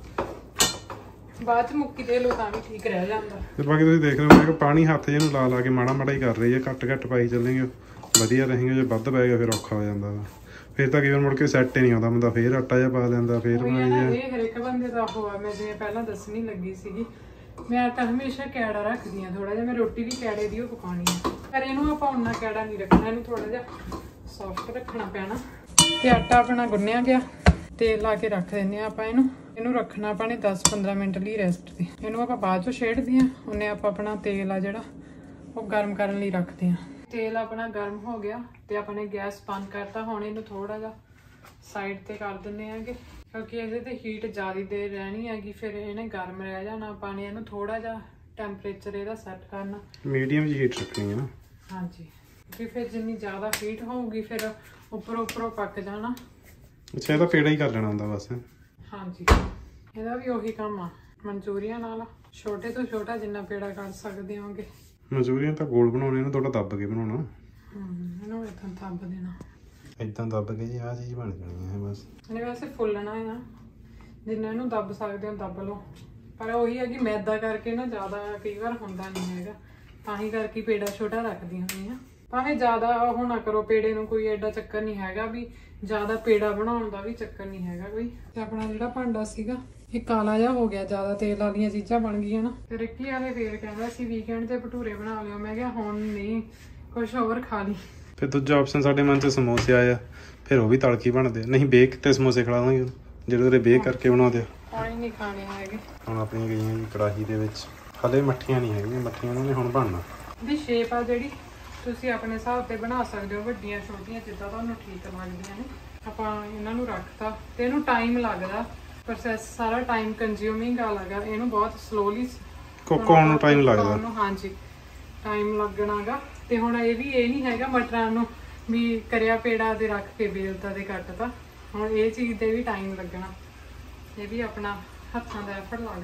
ਬਾਅਦ ਚ ਮੁੱਕੀ ਦੇ ਲੋ ਤਾਂ ਵੀ ਠੀਕ ਰਹਿ ਜਾਂਦਾ। ਤੇ ਬਾਕੀ ਤੁਸੀਂ ਦੇਖ ਰਹੇ ਹੋ, ਮੈਂ ਕਿਹਾ ਪਾਣੀ ਹੱਥ ਜਿਹਨੂੰ ਲਾ ਕੇ ਮਾੜਾ ਹੀ ਕਰ ਰਹੀ ਹੈ, ਘੱਟ ਪਾਈ ਚੱਲੇਗੇ ਵਧੀਆ ਰਹੇਗਾ। ਜੇ ਵੱਧ ਪੈ ਗਿਆ ਫਿਰ ਔਖਾ ਹੋ ਜਾਂਦਾ ਵਾ, ਫਿਰ ਤਾਂ ਕਈ ਵਾਰ ਮੁੜ ਕੇ ਸੈੱਟ ਹੀ ਨਹੀਂ ਆਉਂਦਾ ਬੰਦਾ, ਫਿਰ ਆਟਾ ਜਿਹਾ ਪਾ ਲੈਂਦਾ, ਫਿਰ ਇਹ ਹਰੇਕ ਬੰਦੇ ਦਾ ਉਹ ਆ। ਮੈਂ ਜਿਵੇਂ ਪਹਿਲਾਂ ਦੱਸਣੀ ਲੱਗੀ ਸੀਗੀ, ਮੈਂ ਆਟਾ ਹਮੇਸ਼ਾ ਕੈੜਾ ਰੱਖਦੀ ਆ ਥੋੜਾ ਜਿਹਾ, ਮੈਂ ਰੋਟੀ ਵੀ ਕੈੜੇ ਦੀ ਉਹ ਪਕਾਉਣੀ ਆ, ਪਰ ਇਹਨੂੰ ਆਪਾਂ ਉਨਾ ਕੈੜਾ ਨਹੀਂ ਰੱਖਣਾ, ਇਹਨੂੰ ਥੋੜਾ ਜਿਹਾ ਸੌਫਟ ਰੱਖਣਾ ਪੈਣਾ। ਤੇ ਆਟਾ ਆਪਣਾ ਗੁੰਨਿਆ ਗਿਆ, ਤੇਲ ਲਾ ਕੇ ਰੱਖ ਦਿੰਦੇ ਆ ਆਪਾਂ ਇਹਨੂੰ ਰੱਖਣਾ ਆਪਾਂ ਨੇ 10-15 ਮਿੰਟ ਲਈ ਰੈਸਟ ਤੇ। ਇਹਨੂੰ ਆਪਾਂ ਬਾਅਦ ਚੋਂ ਛੇੜਦੇ ਆ, ਉਹਨੇ ਆਪਾਂ ਆਪਣਾ ਤੇਲ ਆ ਜਿਹੜਾ ਉਹ ਗਰਮ ਕਰਨ ਲਈ ਰੱਖਦੇ ਆ। ਤੇਲ ਆਪਣਾ ਗਰਮ ਹੋ ਗਿਆ ਤੇ ਆਪਣੇ ਗੈਸ ਬੰਦ ਕਰਤਾ। ਹੁਣ ਇਹਨੂੰ ਥੋੜਾ ਜਿਹਾ ਸਾਈਡ ਤੇ ਕਰ ਦਿੰਦੇ ਆਂਗੇ, ਕਿਉਂਕਿ ਇਹਦੇ ਤੇ ਹੀਟ ਜ਼ਿਆਦਾ ਦੇਰ ਰਹਿਣੀ ਹੈਗੀ, ਫਿਰ ਇਹਨੇ ਗਰਮ ਰਹਿ ਜਾਣਾ। ਆਪਾਂ ਨੇ ਇਹਨੂੰ ਥੋੜਾ ਜਿਹਾ ਟੈਂਪਰੇਚਰ ਇਹਦਾ ਸੈੱਟ ਕਰਨਾ, ਮੀਡੀਅਮ ਜੀ ਹੀਟ ਰੱਖਣੀ ਹੈ ਨਾ। ਹਾਂਜੀ, ਕਿਉਂਕਿ ਫਿਰ ਜਿੰਨੀ ਜ਼ਿਆਦਾ ਹੀਟ ਹੋਊਗੀ ਫਿਰ ਉੱਪਰੋਂ ਪੱਕ ਜਾਣਾ। ਅੱਛਾ, ਇਹਦਾ ਪੇੜਾ ਹੀ ਕਰ ਲੈਣਾ ਹੁੰਦਾ ਬਸ। ਹਾਂਜੀ, ਇਹਦਾ ਵੀ ਉਹੀ ਕੰਮ ਆ ਮਨਚੂਰੀਅਨ ਨਾਲ, ਛੋਟੇ ਤੋਂ ਛੋਟਾ ਜਿੰਨਾ ਪੇੜਾ ਕਰ ਸਕਦੇ ਹੋਗੇ। ਮਨਚੂਰੀਅਨ ਤਾਂ ਗੋਲ ਬਣਾਉਣੇ ਨੇ, ਥੋੜਾ ਦੱਬ ਕੇ ਬਣਾਉਣਾ। ਇਹਨੂੰ ਇਦਾਂ ਦੱਬ ਦੇਣਾ, ਇਦਾਂ ਦੱਬ ਕੇ ਜੀ ਆਹ ਚੀਜ਼ ਬਣ ਜਾਣੀ ਹੈ ਬਸ। ਇਹਨੇ ਵੈਸੇ ਫੁੱਲਣਾ ਆ, ਜਿੰਨਾ ਇਹਨੂੰ ਦੱਬ ਸਕਦੇ ਹੋ ਦੱਬ ਲਓ, ਪਰ ਉਹੀ ਹੈ ਕਿ ਮੈਦਾ ਕਰਕੇ ਨਾ ਜ਼ਿਆਦਾ ਕਈ ਵਾਰ ਹੁੰਦਾ ਨਹੀਂ ਹੈਗਾ, ਤਾਂ ਹੀ ਕਰਕੇ ਪੇੜਾ ਛੋਟਾ ਰੱਖਦੀ ਹੁੰਦੀ ਆ। ਭਾਵੇਂ ਜ਼ਿਆਦਾ ਉਹ ਨਾ ਕਰੋ ਪੇੜੇ ਨੂੰ, ਕੋਈ ਐਡਾ ਚੱਕਰ ਨਹੀਂ ਹੈਗਾ ਵੀ ਜ਼ਿਆਦਾ ਪੇੜਾ ਬਣਾਉਣ ਦਾ ਵੀ ਚੱਕਰ ਨਹੀਂ ਹੈਗਾ ਕੋਈ। ਤੇ ਆਪਣਾ ਜਿਹੜਾ ਭਾਂਡਾ ਸੀਗਾ ਇਹ ਕਾਲਾ ਜਿਹਾ ਹੋ ਗਿਆ, ਜ਼ਿਆਦਾ ਤੇਲ ਵਾਲੀਆਂ ਚੀਜ਼ਾਂ ਬਣ ਗਈਆਂ ਨਾ। ਤੇ ਰਿੱਕੀ ਵਾਲੇ ਫੇਰ ਕਹਿੰਦਾ ਸੀ ਵੀਕਐਂਡ ਤੇ ਭਟੂਰੇ ਬਣਾ ਲਿਓ, ਮੈਂ ਕਿਹਾ ਹੁਣ ਨਹੀਂ, ਕੁਛ ਹੋਰ ਖਾ ਲਈ। ਫਿਰ ਦੂਜਾ ਆਪਸ਼ਨ ਸਾਡੇ ਮਨ 'ਚ ਸਮੋਸੇ ਆਇਆ, ਫਿਰ ਉਹ ਵੀ ਤੜਕੀ ਬਣਦੇ, ਨਹੀਂ ਬੇਕ ਤੇ ਸਮੋਸੇ ਖਿਲਾ ਦਾਂਗੇ ਜਿਹੜੇ ਉਹਦੇ ਬੇਕ ਕਰਕੇ ਬਣਾਉਂਦੇ ਆ। ਪਾਣੀ ਨਹੀਂ ਖਾਣੇ ਹੈਗੇ। ਹੁਣ ਆਪਣੀਆਂ ਗਈਆਂ ਜੀ ਕੜਾਹੀ ਦੇ ਵਿੱਚ, ਹਲੇ ਮੱਠੀਆਂ ਨਹੀਂ ਹੈਗੀਆਂ, ਮੱਠੀਆਂ ਉਹਨਾਂ ਨੇ ਹੁਣ ਬਣਨਾ। ਦੀ ਸ਼ੇਪ ਆ ਜਿਹੜੀ ਤੁਸੀਂ ਆਪਣੇ ਹਿਸਾਬ ਤੇ ਬਣਾ ਸਕਦੇ ਹੋ, ਵੱਡੀਆਂ ਛੋਟੀਆਂ ਜਿੱਦਾਂ ਤੁਹਾਨੂੰ ਠੀਕ ਲੱਗਦੀਆਂ ਨੇ। ਆਪਾਂ ਇਹਨਾਂ ਨੂੰ ਰੱਖਤਾ ਤੇ ਇਹਨੂੰ ਟਾਈਮ ਲੱਗਦਾ, ਪ੍ਰੋਸੈਸ ਸਾਰਾ ਟਾਈਮ ਕੰਜ਼ਿਊਮਿੰਗ ਆ ਲੱਗਾ, ਇਹਨੂੰ ਬਹੁਤ ਸਲੋਲੀ ਕੋਕੋਣ ਨੂੰ ਟਾਈਮ ਲੱਗਦਾ। ਹਾਂਜੀ, ਟਾਈਮ ਲੱਗਣਾਗਾ। ਤੇ ਹੁਣ ਇਹ ਨਹੀਂ ਹੈਗਾ ਮਟਰਾਂ ਨੂੰ ਵੀ ਕਰਿਆ ਪੇੜਾ ਤੇ ਰੱਖ ਕੇ ਬੇਲਤਾ ਤੇ ਕੱਟਤਾ, ਹੁਣ ਇਹ ਚੀਜ਼ ਤੇ ਵੀ ਟਾਈਮ ਲੱਗਣਾ, ਇਹ ਵੀ ਆਪਣਾ ਹੱਥਾਂ ਦਾ ਐਫਰਟ ਲੱਗਦਾ।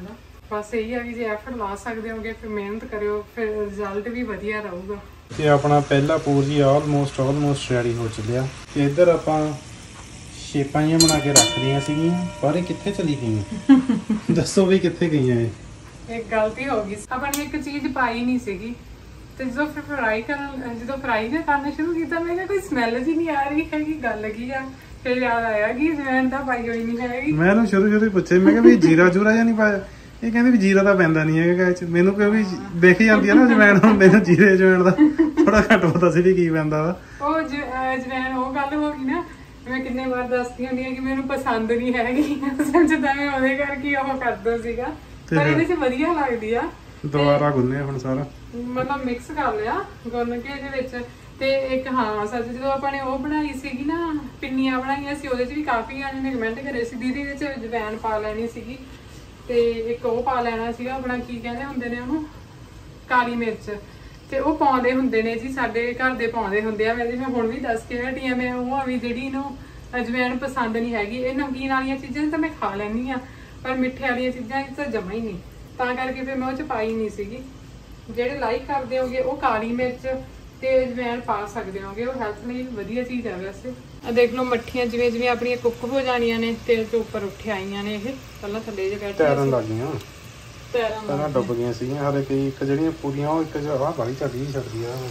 ਬਸ ਇਹੀ ਆ ਵੀ ਜੇ ਐਫਰਟ ਲਾ ਸਕਦੇ ਹੋਗੇ ਫਿਰ ਮਿਹਨਤ ਕਰਿਓ, ਫਿਰ ਰਿਜ਼ਲਟ ਵੀ ਵਧੀਆ ਰਹੂਗਾ। ਤੇ ਆਪਣਾ ਪਹਿਲਾ ਪੂਰ ਜੀ ਆਲਮੋਸਟ ਰੈਡੀ ਹੋ ਚੱਲਿਆ। ਤੇ ਇੱਧਰ ਆਪਾਂ ਸ਼ੇਪਾਂ ਜਿਹੀਆਂ ਬਣਾ ਕੇ ਰੱਖ ਲਈਆਂ ਸੀਗੀਆਂ, ਪਰ ਇਹ ਕਿੱਥੇ ਚਲੀ ਗਈਆਂ? ਦੱਸੋ ਵੀ ਕਿੱਥੇ ਗਈਆਂ ਇਹ? ਇੱਕ ਗਲਤੀ ਹੋ ਗਈ, ਆਪਾਂ ਨੇ ਇੱਕ ਚੀਜ਼ ਪਾਈ ਨਹੀਂ ਸੀਗੀ ਤੇ ਜਦੋਂ ਫਰਾਈ ਕਰਨਾ ਸ਼ੁਰੂ ਕੀਤਾ ਮੈਂ ਕਿਹਾ ਕੋਈ ਸਮੈਲ ਜੀ ਨਹੀਂ ਆ ਰਹੀ ਹੈਗੀ, ਗੱਲ ਕੀ ਆ? ਫਿਰ ਯਾਦ ਆਇਆ ਕਿ ਜਵੈਣ ਤਾਂ ਪਾਈ ਹੋਈ ਨਹੀਂ ਹੈਗੀ। ਮੈਂ ਉਹਨੂੰ ਸ਼ੁਰੂ ਪੁੱਛਿਆ, ਮੈਂ ਕਿਹਾ ਵੀ ਜੀਰਾ ਜੂਰਾ ਜਾਂ ਨਹੀਂ ਪਾਇਆ? ਇਹ ਕਹਿੰਦੇ ਵੀ ਜੀਰਾ ਤਾਂ ਪੈਂਦਾ ਨਹੀਂ ਹੈਗਾ ਇਹ 'ਚ। ਮੈਨੂੰ ਕਿਉਂਕਿ ਦੇਖ ਜਾਂਦੀ ਆ ਨਾ ਜਵੈਣ, ਹੁਣ ਮੈਨੂੰ ਜੀਰੇ ਜਵੈਣ ਦਾ ਥੋੜਾ ਘੱਟ ਪਤਾ ਸੀ ਵੀ ਕੀ ਪੈਂਦਾ ਵਾ। ਉਹ ਜਵੈਣ ਉਹ ਗੱਲ ਹੋ ਗਈ ਨਾ, ਮੈਂ ਕਿੰਨੇ ਵਾਰ ਦੱਸਦੀ ਹੁੰਦੀ ਆ ਕਿ ਮੈਨੂੰ ਪਸੰਦ ਨਹੀਂ ਹੈਗੀ, ਸਮਝਦਾ ਮੈਂ ਉਹਦੇ ਕਰਕੇ ਉਹ ਕਰਦਾ ਸੀਗਾ, ਪਰ ਇਹਦੇ 'ਚ ਵਧੀਆ ਲੱਗਦੀ ਆ। ਦੁਬਾਰਾ ਗੁੰਨਿਆ ਹੁਣ ਸਾਰਾ, ਮਤਲਬ ਮਿਕਸ ਕਰ ਲਿਆ ਗੁੰਨ ਕੇ ਇਹਦੇ ਵਿੱਚ। ਤੇ ਇੱਕ ਹਾਂ ਸੱਚ, ਜਦੋਂ ਆਪਾਂ ਨੇ ਉਹ ਬਣਾਈ ਸੀਗੀ ਨਾ, ਪਿੰਨੀਆਂ ਬਣਾਈਆਂ ਸੀ, ਉਹਦੇ 'ਚ ਵੀ ਕਾਫੀ ਜਾਣੇ ਨੇ ਕਮੈਂਟ ਕਰੇ ਸੀ ਦੀਦੀ ਇਹਦੇ 'ਚ ਜਵੈਣ ਪਾ ਲੈਣੀ ਸੀਗੀ, ਤੇ ਇੱਕ ਉਹ ਪਾ ਲੈਣਾ ਸੀਗਾ ਆਪਣਾ ਕੀ ਕਹਿੰਦੇ ਹੁੰਦੇ ਨੇ ਉਹਨੂੰ, ਕਾਲੀ ਮਿਰਚ, ਤੇ ਉਹ ਪਾਉਂਦੇ ਹੁੰਦੇ ਨੇ ਜੀ, ਸਾਡੇ ਘਰ ਦੇ ਪਾਉਂਦੇ ਹੁੰਦੇ ਆ। ਮੈਂ ਹੁਣ ਵੀ ਦੱਸ ਕੇ ਹਟੀ ਆ, ਮੈਂ ਉਹ ਆ ਵੀ ਜਿਹੜੀ ਇਹਨੂੰ ਅਜਵੈਣ ਪਸੰਦ ਨਹੀਂ ਹੈਗੀ। ਇਹ ਨਮਕੀਨ ਵਾਲੀਆਂ ਚੀਜ਼ਾਂ ਤਾਂ ਮੈਂ ਖਾ ਲੈਂਦੀ ਆ, ਪਰ ਮਿੱਠੇ ਵਾਲੀਆਂ ਚੀਜ਼ਾਂ ਇਹ ਤਾਂ ਜਮਾ ਹੀ ਨਹੀਂ, ਤਾਂ ਕਰਕੇ ਫਿਰ ਮੈਂ ਉਹ 'ਚ ਪਾਈ ਨਹੀਂ ਸੀਗੀ। ਜਿਹੜੇ ਲਾਈਕ ਕਰਦੇ ਹੋਗੇ ਉਹ ਕਾਲੀ ਮਿਰਚ ਤੇ ਅਜਵੈਣ ਪਾ ਸਕਦੇ ਹੋਗੇ, ਉਹ ਹੈਲਥ ਲਈ ਵਧੀਆ ਚੀਜ਼ ਆ ਵੈਸੇ। ਆ ਦੇਖ ਲਓ ਮੱਠੀਆਂ ਜਿਵੇਂ ਜਿਵੇਂ ਆਪਣੀਆਂ ਕੁੱਕ ਹੋ ਜਾਣੀਆਂ ਨੇ, ਤੇਲ ਤੋਂ ਉੱਪਰ ਉੱਠ ਆਈਆਂ ਨੇ। ਇਹ ਪਹਿਲਾਂ ਥੱਲੇ ਜੇ ਬੈਠ ਤੈਰਨ ਲੱਗ ਗਈਆਂ, ਪਹਿਲਾਂ ਡੁੱਬ ਗਈਆਂ ਸੀਗੀਆਂ। ਹਾਲੇ ਕਈ ਇੱਕ ਜਿਹੜੀਆਂ ਪੂਰੀਆਂ ਉਹ ਇੱਕ ਜਗ੍ਹਾ ਬਾਹਲੀ ਚੱਲੀ ਛੱਡਦੀ ਆ।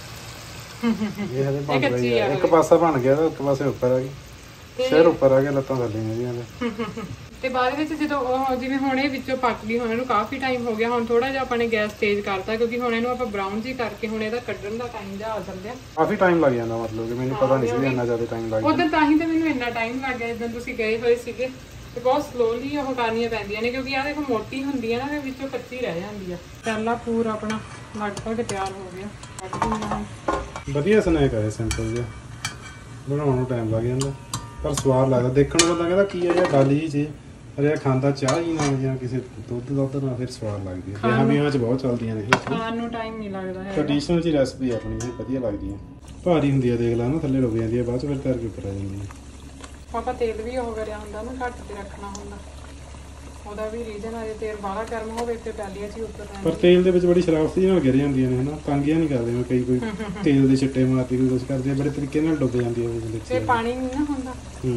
ਇਹ ਹਲੇ ਬਣ ਰਹੀ ਆ, ਇੱਕ ਪਾਸਾ ਬਣ ਗਿਆ ਤਾਂ ਇੱਕ ਪਾਸੇ ਉੱਪਰ ਆ ਗਈ, ਸਿਰ ਉੱਪਰ ਆ ਗਿਆ, ਲੱਤਾਂ ਥੱਲੇ ਨੇ ਜੀ। ਤੇ ਬਾਅਦ ਵਿੱਚ ਜਦੋਂ ਉਹ ਜਿਵੇਂ ਹੁਣ ਇਹ ਵਿੱਚੋਂ ਪੱਕ ਗਈ, ਹੁਣ ਇਹਨੂੰ ਕਾਫੀ ਟਾਈਮ ਹੋ ਗਿਆ, ਹੁਣ ਥੋੜਾ ਜਿਹਾ ਆਪਾਂ ਨੇ ਗੈਸ ਤੇਜ਼ ਕਰਤਾ ਕਿਉਂਕਿ ਹੁਣ ਇਹਨੂੰ ਆਪਾਂ ਬਰਾਊਨ ਜੀ ਕਰਕੇ ਹੁਣ ਇਹਦਾ ਕੱਢਣ ਦਾ ਟਾਈਮ ਜਾ ਆ ਚੱਲਿਆ। ਕਾਫੀ ਟਾਈਮ ਲੱਗ ਜਾਂਦਾ, ਮਤਲਬ ਕਿ ਮੈਨੂੰ ਪਤਾ ਨਹੀਂ ਸੀ ਇੰਨਾ ਜ਼ਿਆਦਾ ਟਾਈਮ ਲੱਗ ਜਾਂਦਾ। ਉਦੋਂ ਤਾਂ ਹੀ ਤਾਂ ਮੈਨੂੰ ਇੰਨਾ ਟਾਈਮ ਲੱਗ ਗਿਆ ਜਦੋਂ ਤੁਸੀਂ ਗਏ ਹੋਏ ਸੀਗੇ, ਤੇ ਬਹੁਤ ਸਲੋਲੀ ਉਹ ਕਰਨੀਆਂ ਪੈਂਦੀਆਂ ਨੇ ਕਿਉਂਕਿ ਆਹ ਦੇਖੋ ਮੋਟੀ ਹੁੰਦੀ ਹੈ ਨਾ, ਵਿੱਚੋਂ ਕੱਚੀ ਰਹਿ ਜਾਂਦੀ ਆ। ਪਹਿਲਾ ਪੂਰ ਆਪਣਾ ਲਗਭਗ ਤਿਆਰ ਹੋ ਗਿਆ। ਵਧੀਆ ਸਨੈਕ ਹੈ, ਸਿੰਪਲ ਜਿਹਾ, ਬਣਾਉਣ ਨੂੰ ਟਾਈਮ ਲੱਗ ਜਾਂਦਾ ਪਰ ਸਵਾਦ ਲੱਗਦਾ। ਦੇਖਣ ਨੂੰ ਬੰਦਾ ਕਹਿੰਦਾ ਕੀ ਹੈ ਜਾਂ ਡਾਲੀ ਜੀ ਚੀਜ਼, ਅਰੇ ਖਾਂਦਾ ਚਾਹ ਹੀ ਨਾਲ ਜਾਂ ਕਿਸੇ ਦੁੱਧ ਨਾਲ ਫਿਰ ਸਵਾਦ ਲੱਗਦੀ ਹੈ। ਵਿਆਹਾਂ ਵਿਆਹਾਂ 'ਚ ਬਹੁਤ ਚੱਲਦੀਆਂ ਨੇ, ਖਾਣ ਨੂੰ ਟਾਈਮ ਨਹੀਂ ਲੱਗਦਾ ਹੈ। ਟ੍ਰੈਡੀਸ਼ਨਲ ਜੀ ਰੈਸਪੀ ਆਪਣੀ ਇਹ ਵਧੀਆ ਲੱਗਦੀ ਹੈ। ਭਾਰੀ ਹੁੰਦੀ ਆ ਦੇਖ ਲਾ ਨਾ, ਥੱਲੇ ਡੁੱਬ ਜਾਂਦੀ ਹੈ, ਬਾਅਦ 'ਚ ਫਿਰ ਤੈਰ ਕੇ ਉੱਪਰ ਆ ਜਾਂਦੀ ਹੈ। ਆਪਾਂ ਤੇਲ ਵੀ ਉਹ ਕਰਿਆ ਹੁੰਦਾ ਨਾ, ਘੱਟ ਤੇ ਰੱਖਣਾ ਹੁੰਦਾ, ਉਹਦਾ ਵੀ ਰੀਜ਼ਨ ਆ ਜੇ ਤੇਲ ਬਾਹਲਾ ਗਰਮ ਹੋਵੇ ਤੇ ਪਹਿਲੀਆਂ 'ਚ ਹੀ ਉੱਪਰ ਰਹਿੰਦੀ। ਪਰ ਤੇਲ ਦੇ ਵਿੱਚ ਬੜੀ ਸ਼ਰਾਰਤੀ ਨਾਲ ਗਿਰ ਜਾਂਦੀਆਂ ਨੇ ਹਨਾ, ਤੰਗੀਆਂ ਨਹੀਂ ਕਰਦੇ ਮੈਂ ਕੋਈ ਤੇਲ ਦੇ ਛਿੱਟੇ ਮਾਰਦੀ ਕੋਈ ਕੁਛ ਕਰਦੀ ਆ, ਬੜੇ ਤਰੀਕੇ ਨਾਲ ਡੁੱਬ ਜਾਂਦੀ ਹੈ ਤੇ ਪਾਣੀ ਨਹੀਂ ਨਾ ਹੁੰਦਾ।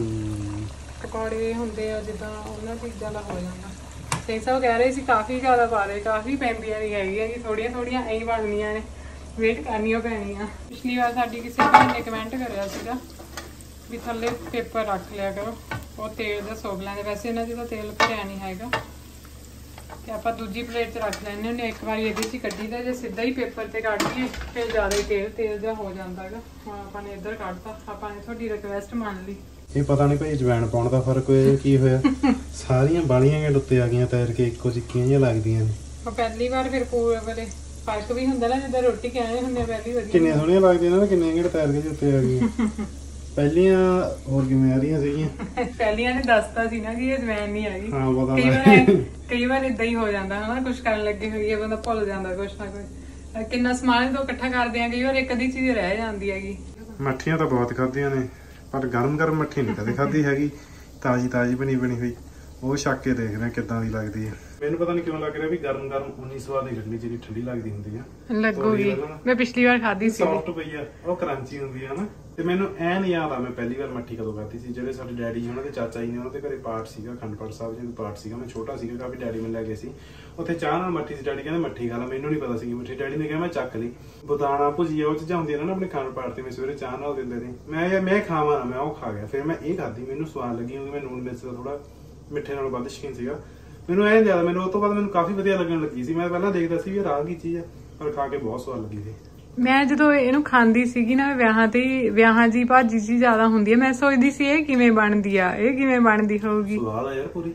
ਪਕੌੜੇ ਹੁੰਦੇ ਆ ਜਿੱਦਾਂ, ਉਹਨਾਂ ਚੀਜ਼ਾਂ ਦਾ ਹੋ ਜਾਂਦਾ। ਸਿੰਘ ਸਾਹਿਬ ਕਹਿ ਰਹੇ ਸੀ ਕਾਫੀ ਜ਼ਿਆਦਾ ਪਾ ਰਹੇ, ਕਾਫੀ ਪੈਂਦੀਆਂ ਨਹੀਂ ਹੈਗੀਆਂ ਕਿ ਥੋੜੀਆਂ ਥੋੜੀਆਂ ਐਂ ਬਣਦੀਆਂ ਨੇ, ਵੇਟ ਕਰਨੀਆਂ ਪੈਣੀਆਂ। ਪਿਛਲੀ ਵਾਰ ਸਾਡੀ ਕਿਸੇ ਭੈਣ ਨੇ ਕਮੈਂਟ ਕਰਿਆ ਸੀਗਾ ਵੀ ਥੱਲੇ ਪੇਪਰ ਰੱਖ ਲਿਆ ਕਰੋ, ਉਹ ਤੇਲ ਦਾ ਸੋਖ ਲੈਂਦੇ। ਵੈਸੇ ਇਹਨਾਂ 'ਚ ਤਾਂ ਤੇਲ ਭਰਿਆ ਨਹੀਂ ਹੈਗਾ, ਤੇ ਆਪਾਂ ਦੂਜੀ ਪਲੇਟ 'ਚ ਰੱਖ ਲੈਂਦੇ ਹੁੰਦੇ। ਇੱਕ ਵਾਰੀ ਇਹਦੇ 'ਚ ਹੀ ਕੱਢੀ ਦਾ, ਜੇ ਸਿੱਧਾ ਹੀ ਪੇਪਰ 'ਤੇ ਕੱਢ ਲਈਏ ਫਿਰ ਜ਼ਿਆਦਾ ਤੇਲ ਜਿਹਾ ਹੋ ਜਾਂਦਾ ਹੈਗਾ। ਹੁਣ ਆਪਾਂ ਨੇ ਇੱਧਰ ਕੱਢਤਾ, ਆਪਾਂ ਨੇ ਤੁਹਾਡੀ ਰਿਕਵੈਸਟ ਮੰਨ ਲਈ। ਇਹ ਪਤਾ ਨਹੀਂ ਭਾਈ ਜਵੈਣ ਪਾਉਣ ਦਾ ਫਰਕ ਹੋਇਆ ਕੀ ਹੋਇਆ, ਸਾਰੀਆਂ ਬਾਲੀਆਂ ਗੰਢ ਉੱਤੇ ਆ ਗਈਆਂ ਤੈਰ ਕੇ, ਇੱਕੋ ਜਿੱਕੀਆਂ ਜਿਹੀਆਂ ਲੱਗਦੀਆਂ ਨੇ। ਉਹ ਪਹਿਲੀ ਵਾਰ ਫਿਰ ਪੂਰੇ ਵੇਲੇ ਫਰਕ ਵੀ ਹੁੰਦਾ ਨਾ, ਜਿੱਦਾਂ ਰੋਟੀ ਕਹਿੰਦੇ ਹੁੰਦੇ ਪਹਿਲੀ ਵਧੀਆ ਕਿੰਨੀਆਂ ਸੋਹਣੀਆਂ ਲੱਗਦੀਆਂ ਨੇ, ਕਿੰਨੀਆਂ ਗੰਢ ਤੈਰ ਕੇ ਉੱਤੇ ਆ ਗਈਆਂ। ਪਹਿਲੀਆਂ ਹੋਰ ਕਿਵੇਂ ਆ ਰਹੀਆਂ ਸੀਗੀਆਂ? ਪਹਿਲੀਆਂ ਨੇ ਦੱਸਤਾ ਸੀ ਨਾ ਕਿ ਇਹ ਜਵੈਣ ਨਹੀਂ ਹੈਗੀ। ਹਾਂ ਪਤਾ ਕਈ ਵਾਰ ਇਦਾਂ ਹੀ ਹੋ ਜਾਂਦਾ ਹਨਾ, ਕੁਛ ਕਰਨ ਲੱਗੇ ਹੋਈਏ ਬੰਦਾ ਭੁੱਲ ਜਾਂਦਾ ਕੁਛ ਨਾ ਕੁਛ। ਕਿੰਨਾ ਸਮਾਨ ਜਦੋਂ ਇਕੱਠਾ ਕਰਦੇ ਆ, ਕਈ ਵਾਰ ਇੱਕ ਅੱਧੀ ਚੀਜ਼ ਰਹਿ ਜਾਂਦੀ ਹੈਗੀ। ਮੱਠੀਆਂ ਤਾਂ ਬਹੁਤ ਖਾਧੀਆਂ ਨੇ, ਪਰ ਗਰਮ ਗਰਮ ਮੱਠੀ ਨਹੀਂ ਕਦੇ ਖਾਧੀ ਹੈਗੀ, ਤਾਜ਼ੀ ਬਣੀ ਹੋਈ। ਉਹ ਛੱਕ ਕੇ ਦੇਖਦੇ ਆ ਕਿੱਦਾਂ ਦੀ ਲੱਗਦੀ ਹੈ। ਮੈਨੂੰ ਪਤਾ ਨਹੀਂ ਕਿਉਂ ਲੱਗ ਰਿਹਾ ਵੀ ਗਰਮ ਉਨੀ ਸਵਾਦ ਨਹੀਂ ਲੱਗਣੀ ਜਿਹੜੀ ਠੰਡੀ ਲੱਗਦੀ ਹੁੰਦੀ ਆ। ਲੱਗੂਗੀ, ਮੈਂ ਪਿਛਲੀ ਵਾਰ ਖਾਧੀ ਸੀ, ਸੌਫਟ ਪਈ ਆ, ਉਹ ਕਰੰਚੀ ਹੁੰਦੀ ਆ ਨਾ। ਤੇ ਮੈਨੂੰ ਐਨ ਯਾਦ ਆ ਮੈਂ ਪਹਿਲੀ ਵਾਰ ਮੱਠੀ ਕਦੋਂ ਖਾਧੀ ਸੀ। ਜਿਹੜੇ ਸਾਡੇ ਡੈਡੀ ਜੀ ਉਹਨਾਂ ਦੇ ਚਾਚਾ ਜੀ ਨੇ, ਉਹਨਾਂ ਦੇ ਘਰੇ ਪਾਠ ਸੀਗਾ, ਅਖੰਡ ਪਾਠ ਸਾਹਿਬ ਜੀ ਦਾ ਪਾਠ ਸੀਗਾ। ਮੈਂ ਛੋਟਾ ਸੀਗਾ ਕਾਫੀ, ਡੈਡੀ ਮੈਨੂੰ ਲੈ ਗਏ ਸੀ ਉੱਥੇ, ਚਾਹ ਨਾਲ ਮੱਠੀ ਸੀ। ਡੈਡੀ ਕਹਿੰਦੇ ਮੱਠੀ ਖਾ ਲਾ, ਮੈਨੂੰ ਨਹੀਂ ਪਤਾ ਸੀ ਮੱਠੀ। ਡੈਡੀ ਨੇ ਕਿਹਾ ਮੈਂ ਚੱਕ ਲਈ। ਬਦਾਣਾ ਭੁਜੀਆ ਉਹ ਚੀਜ਼ਾਂ ਹੁੰਦੀਆਂ ਨੇ ਨਾ ਆਪਣੇ ਅਖੰਡ ਪਾਠ ਤੇ, ਮੈਂ ਸਵੇਰੇ ਚਾਹ ਨਾਲ ਦਿੰਦੇ ਨੇ। ਮੈਂ ਖਾਵਾਂ ਨਾ, ਮੈਂ ਉਹ ਖਾ ਗਿਆ। ਫਿਰ ਮੈਂ ਇਹ ਖਾਧੀ, ਮੈਨੂੰ ਸਵਾਦ ਲੱਗੀ ਕਿਉਂਕਿ ਮੈਂ ਨੂਣ ਮਿਰਚ ਦਾ ਥੋੜਾ ਮਿੱਠੇ ਨਾਲੋਂ ਵੱਧ ਸ਼ੌਕੀਨ ਸੀਗਾ। ਮੈਨੂੰ ਐਂ ਜ਼ਿਆਦਾ, ਮੈਨੂੰ ਉਹ ਤੋਂ ਬਾਅਦ ਮੈਨੂੰ ਕਾਫੀ ਵਧੀਆ ਲੱਗਣ ਲੱਗੀ ਸੀ। ਮੈਂ ਪਹਿਲਾਂ ਦੇਖਦਾ ਸੀ ਵੀ ਰਾਹ ਕੀ ਚੀਜ਼ ਆ, ਪਰ ਖਾ ਕੇ ਬਹੁਤ ਸਵਾਦ ਲੱਗੀ ਸੀ। ਮੈਂ ਜਦੋਂ ਇਹਨੂੰ ਖਾਂਦੀ ਸੀਗੀ ਨਾ, ਵਿਆਹਾਂ ਦੀ ਭਾਜੀ ਜੀ ਜ਼ਿਆਦਾ ਹੁੰਦੀ ਹੈ, ਮੈਂ ਸੋਚਦੀ ਸੀ ਇਹ ਕਿਵੇਂ ਬਣਦੀ ਆ, ਇਹ ਕਿਵੇਂ ਬਣਦੀ ਹੋਊਗੀ। ਸਵਾਦ ਆ ਯਾਰ ਪੂਰੀ।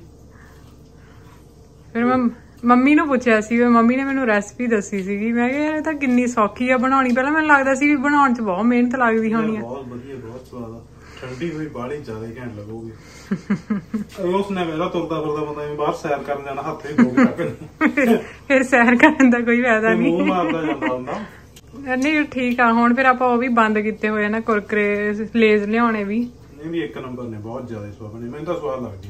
ਫਿਰ ਮੈਂ ਮੰਮੀ ਨੂੰ ਪੁੱਛਿਆ ਸੀ, ਮੰਮੀ ਨੇ ਮੈਨੂੰ ਰੈਸਪੀ ਦੱਸੀ ਸੀਗੀ। ਮੈਂ ਕਿਹਾ ਇਹ ਤਾਂ ਕਿੰਨੀ ਸੌਖੀ ਆ ਬਣਾਉਣੀ। ਪਹਿਲਾਂ ਮੈਨੂੰ ਲੱਗਦਾ ਸੀ ਵੀ ਬਣਾਉਣ 'ਚ ਬਹੁਤ ਮਿਹਨਤ ਲੱਗਦੀ ਹੋਣੀ ਆ। ਬਹੁਤ ਵਧੀਆ, ਬਹੁਤ ਸਵਾਦ ਆ। ਠੰਡੀ ਹੋਈ ਬਾਹਲੀ ਜ਼ਿਆਦਾ ਘੈਂਟ ਲੱਗੂਗੀ। ਉਸ ਨੇ ਵੇਲਾ ਤੁਰਦਾ ਫਿਰਦਾ ਬੰਦਾ ਬਾਹਰ ਸੈਰ ਕਰਨ ਜਾਣਾ, ਹੱਥੇ ਧੋ ਕੇ ਰੱਖਣ। ਫਿਰ ਸੈਰ ਕਰਨ ਦਾ ਕੋਈ ਫਾਇਦਾ ਨਹੀਂ, ਮੂੰਹ ਮਾਰਦਾ ਜਾਂਦਾ ਹੁੰਦਾ। ਨਹੀਂ ਠੀਕ ਆ। ਹੁਣ ਫਿਰ ਆਪਾਂ ਉਹ ਵੀ ਬੰਦ ਕੀਤੇ ਹੋਏ ਨਾ, ਕੁਰਕਰੇ ਲੇਜ਼ ਲਿਆਉਣੇ ਵੀ। ਨਹੀਂ ਵੀ ਇੱਕ ਨੰਬਰ ਨੇ, ਬਹੁਤ ਜ਼ਿਆਦਾ ਸਵਾਦ ਬਣੇ। ਮੈਨੂੰ ਤਾਂ ਸਵਾਦ ਲੱਗਦੀਆਂ ਨੇ।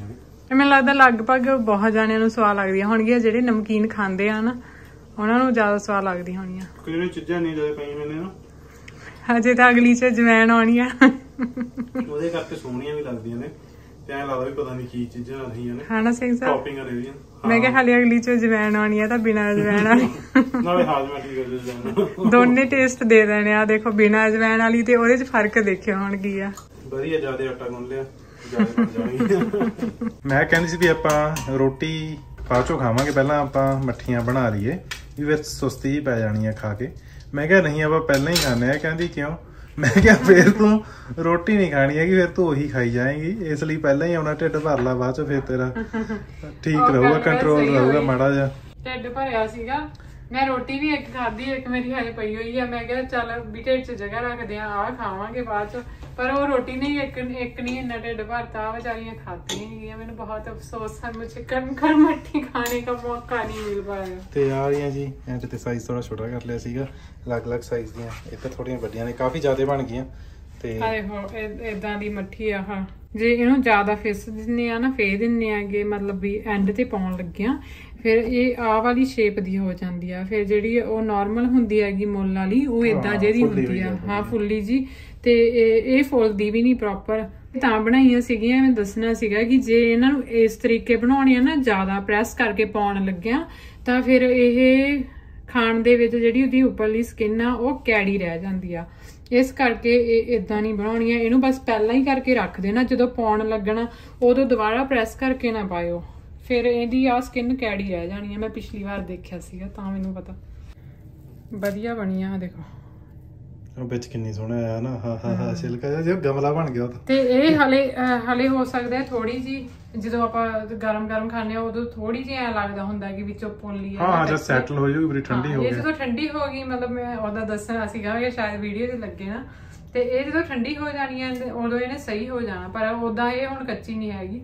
ਮੈਨੂੰ ਲੱਗਦਾ ਲਗਭਗ ਬਹੁਤ ਜਾਣਿਆਂ ਨੂੰ ਸਵਾਦ ਲੱਗਦੀਆਂ ਹੋਣਗੀਆਂ, ਜਿਹੜੇ ਨਮਕੀਨ ਖਾਂਦੇ ਆ ਨਾ ਉਹਨਾਂ ਨੂੰ ਜ਼ਿਆਦਾ ਸਵਾਦ ਲੱਗਦੀਆਂ ਹੋਣੀਆਂ। ਕੋਈ ਚੀਜ਼ਾਂ ਨਹੀਂ ਜਿਹੜੇ ਪਈਆਂ ਮੈਨੇ ਨਾ ਹਜੇ ਤਾਂ ਅਗਲੀ ਚ ਜਵੈਣ ਆਉਣੀ ਆ, ਉਹਦੇ ਕਰਕੇ ਸੋਹਣੀਆਂ ਵੀ ਲੱਗਦੀਆਂ ਨੇ ਤੇ ਐਂ ਲੱਗਦਾ ਵੀ ਪਤਾ ਨਹੀਂ ਕੀ ਚੀਜ਼ਾਂ ਰਹੀਆਂ ਨੇ ਹਨਾ ਸਿੰਘ ਸਾਹਿਬ। ਟੌਪਿੰਗਾਂ ਨੇ ਇਹਦੀਆਂ। ਮੈਂ ਕਿਹਾ ਹਾਲੇ ਅਗਲੀ ਚ ਜਵੈਣ ਆਉਣੀ ਆ ਤਾਂ ਬਿਨਾਂ ਜਵੈਣ ਵਾਲੀ ਨਾਲੇ ਹਾਜ਼ਮਾ ਠੀਕ ਹੋ ਜਾਣਾ। ਦੋਨੇ ਟੇਸਟ ਦੇ ਦੇਣੇ ਆ। ਦੇਖੋ ਬਿਨਾਂ ਜਵੈਣ ਵਾਲੀ ਤੇ ਉਹਦੇ ਚ ਫਰਕ ਦੇਖਿਓ ਹੁਣ ਕੀ ਆ। ਵਧੀਆ ਜ਼ਿਆਦਾ ਆਟਾ ਗੁੰਨ ਲਿਆ, ਜ਼ਿਆਦਾ ਬਣ ਜਾਣੀ। ਮੈਂ ਕਹਿੰਦੀ ਸੀ ਵੀ ਆਪਾਂ ਰੋਟੀ ਬਾਅਦ ਚੋਂ ਖਾਵਾਂਗੇ, ਪਹਿਲਾਂ ਆਪਾਂ ਮੱਠੀਆਂ ਬਣਾ ਲਈਏ ਵੀ ਫਿਰ ਸੁਸਤੀ ਪੈ ਜਾਣੀ ਆ ਖਾ ਕੇ। ਮੈਂ ਕਿਹਾ ਨਹੀਂ ਆਪਾਂ ਪਹਿਲਾਂ ਹੀ ਖਾਣੇ ਆ। ਕਹਿੰਦੀ ਕਿਉਂ? ਮੈਂ ਕਿਹਾ ਫਿਰ ਤੂੰ ਰੋਟੀ ਨਹੀਂ ਖਾਣੀ ਹੈਗੀ, ਫਿਰ ਤੂੰ ਉਹੀ ਖਾਈ ਜਾਏਂਗੀ, ਇਸ ਲਈ ਪਹਿਲਾਂ ਹੀ ਆਪਣਾ ਢਿੱਡ ਭਰ ਲਾ, ਬਾਅਦ ਚ ਫਿਰ ਤੇਰਾ ਠੀਕ ਰਹੂਗਾ, ਕੰਟਰੋਲ ਰਹੂਗਾ ਮਾੜਾ ਜਿਹਾ। ਢਿੱਡ ਭਰਿਆ ਸੀਗਾ, ਮੈਂ ਰੋਟੀ ਵੀ ਇੱਕ ਖਾਧੀ, ਇੱਕ ਮੇਰੀ ਹਜੇ ਪਈ ਹੋਈ ਆ। ਮੈਂ ਕਿਹਾ ਚੱਲ ਵੀ ਢਿੱਡ 'ਚ ਜਗ੍ਹਾ ਰੱਖਦੇ ਆ, ਆਹ ਖਾਵਾਂਗੇ ਬਾਅਦ ਚ। ਪਰ ਉਹ ਰੋਟੀ ਨਹੀਂ ਇੱਕ ਨਹੀਂ ਇੰਨਾ ਢਿੱਡ ਭਰਤਾ, ਵਿਚਾਰੀਆਂ ਖਾਤੀ नहीं गया। मैंने बहुत अफसोस है, मुझे कर मट्ठी खाने का मौका नहीं मिल पाया। ਤੇ ਆ ਰਹੀਆਂ ਜੀ ਐਂਡ ਤੇ ਸਾਈਜ਼ ਥੋੜਾ ਛੋਟਾ ਕਰ ਲਿਆ ਸੀਗਾ, ਅਲੱਗ-ਅਲੱਗ ਸਾਈਜ਼ ਦੀਆਂ। ਇਹ ਤਾਂ ਥੋੜੀਆਂ ਵੱਡੀਆਂ ਨੇ, ਕਾਫੀ ਜ਼ਿਆਦਾ ਬਣ ਗਈਆਂ। ਤੇ ਆ ਦੇਖੋ ਇਦਾਂ ਦੀ ਮੱਠੀ ਆਹ, ਜੇ ਇਹਨੂੰ ਜ਼ਿਆਦਾ ਫਿਸ ਦਿੰਨੇ ਆ ਨਾ, ਫੇਰ ਦਿੰਨੇ ਆਗੇ, ਮਤਲਬ ਵੀ ਐਂਡ ਤੇ ਪਾਉਣ ਲੱਗਿਆ, ਫਿਰ ਇਹ ਆਹ ਵਾਲੀ ਸ਼ੇਪ ਦੀ ਹੋ ਜਾਂਦੀ ਆ। ਫਿਰ ਜਿਹੜੀ ਉਹ ਨਾਰਮਲ ਹੁੰਦੀ ਹੈਗੀ ਮੁੱਲ ਵਾਲੀ, ਉਹ ਇਦਾਂ ਜਿਹੀ ਹੁੰਦੀ ਆ, ਹਾਂ ਫੁੱਲੀ ਜੀ। ਤੇ ਇਹ ਫੁੱਲਦੀ ਵੀ ਨਹੀਂ ਪ੍ਰੋਪਰ। ਤਾਂ ਬਣਾਈਆਂ ਸੀਗੀਆਂ। ਮੈਂ ਦੱਸਣਾ ਸੀਗਾ ਕਿ ਜੇ ਇਹਨਾਂ ਨੂੰ ਇਸ ਤਰੀਕੇ ਬਣਾਉਣੀ ਆ ਨਾ, ਜ਼ਿਆਦਾ ਪ੍ਰੈਸ ਕਰਕੇ ਪਾਉਣ ਲੱਗਿਆ, ਤਾਂ ਫਿਰ ਇਹ ਖਾਣ ਦੇ ਵਿੱਚ ਜਿਹੜੀ ਉਹਦੀ ਉੱਪਰਲੀ ਸਕਿਨ ਆ ਉਹ ਕੈੜੀ ਰਹਿ ਜਾਂਦੀ ਆ। ਇਸ ਕਰਕੇ ਇਹ ਇਦਾਂ ਨਹੀਂ ਬਣਾਉਣੀ ਆ। ਇਹਨੂੰ ਬਸ ਪਹਿਲਾਂ ਹੀ ਕਰਕੇ ਰੱਖ ਦੇਣਾ, ਜਦੋਂ ਪਾਉਣ ਲੱਗਣਾ ਉਦੋਂ ਦੁਬਾਰਾ ਪ੍ਰੈਸ ਕਰਕੇ ਨਾ ਪਾਇਓ, ਫਿਰ ਇਹਦੀ ਆ ਸਕਿਨ ਕੈੜੀ ਰਹਿ ਜਾਣੀ ਆ। ਮੈਂ ਪਿਛਲੀ ਵਾਰ ਦੇਖਿਆ ਸੀਗਾ ਤਾਂ ਮੈਨੂੰ ਪਤਾ। ਵਧੀਆ ਬਣੀ ਆ, ਦੇਖੋ ਉਹ ਵਿੱਚ ਕਿੰਨੀ ਸੋਹਣਾ ਆਇਆ ਨਾ। ਹਾਂ ਛਿਲਕਾ ਜਿਹਾ ਗਮਲਾ ਬਣ ਗਿਆ। ਤੇ ਇਹ ਹਲੇ ਹੋ ਸਕਦਾ ਥੋੜੀ ਜੀ, ਜਦੋਂ ਆਪਾਂ ਗਰਮ ਖਾਣੇ ਆ ਉਦੋਂ ਥੋੜੀ ਜਿਹੀ ਐ ਲੱਗਦਾ ਹੁੰਦਾ ਕਿ ਵਿੱਚੋਂ ਪੁੱਲੀ ਆ। ਹਾਂ ਜਦ ਸੈਟਲ ਹੋ ਜਾਊਗੀ, ਬੜੀ ਠੰਡੀ ਹੋ ਗਈ। ਇਹ ਜਦੋਂ ਠੰਡੀ ਹੋ ਗਈ, ਮਤਲਬ ਮੈਂ ਉਹਦਾ ਦੱਸਣਾ ਸੀਗਾ ਕਿ ਸ਼ਾਇਦ ਵੀਡੀਓ 'ਚ ਲੱਗੇ ਨਾ, ਤੇ ਇਹ ਜਦੋਂ ਠੰਡੀ ਹੋ ਜਾਣੀ ਹੈ ਉਦੋਂ ਇਹਨੇ ਸਹੀ ਹੋ ਜਾਣਾ। ਪਰ ਉਦਾਂ ਇਹ ਹੁਣ ਕੱਚੀ ਨਹੀਂ ਹੈਗੀ।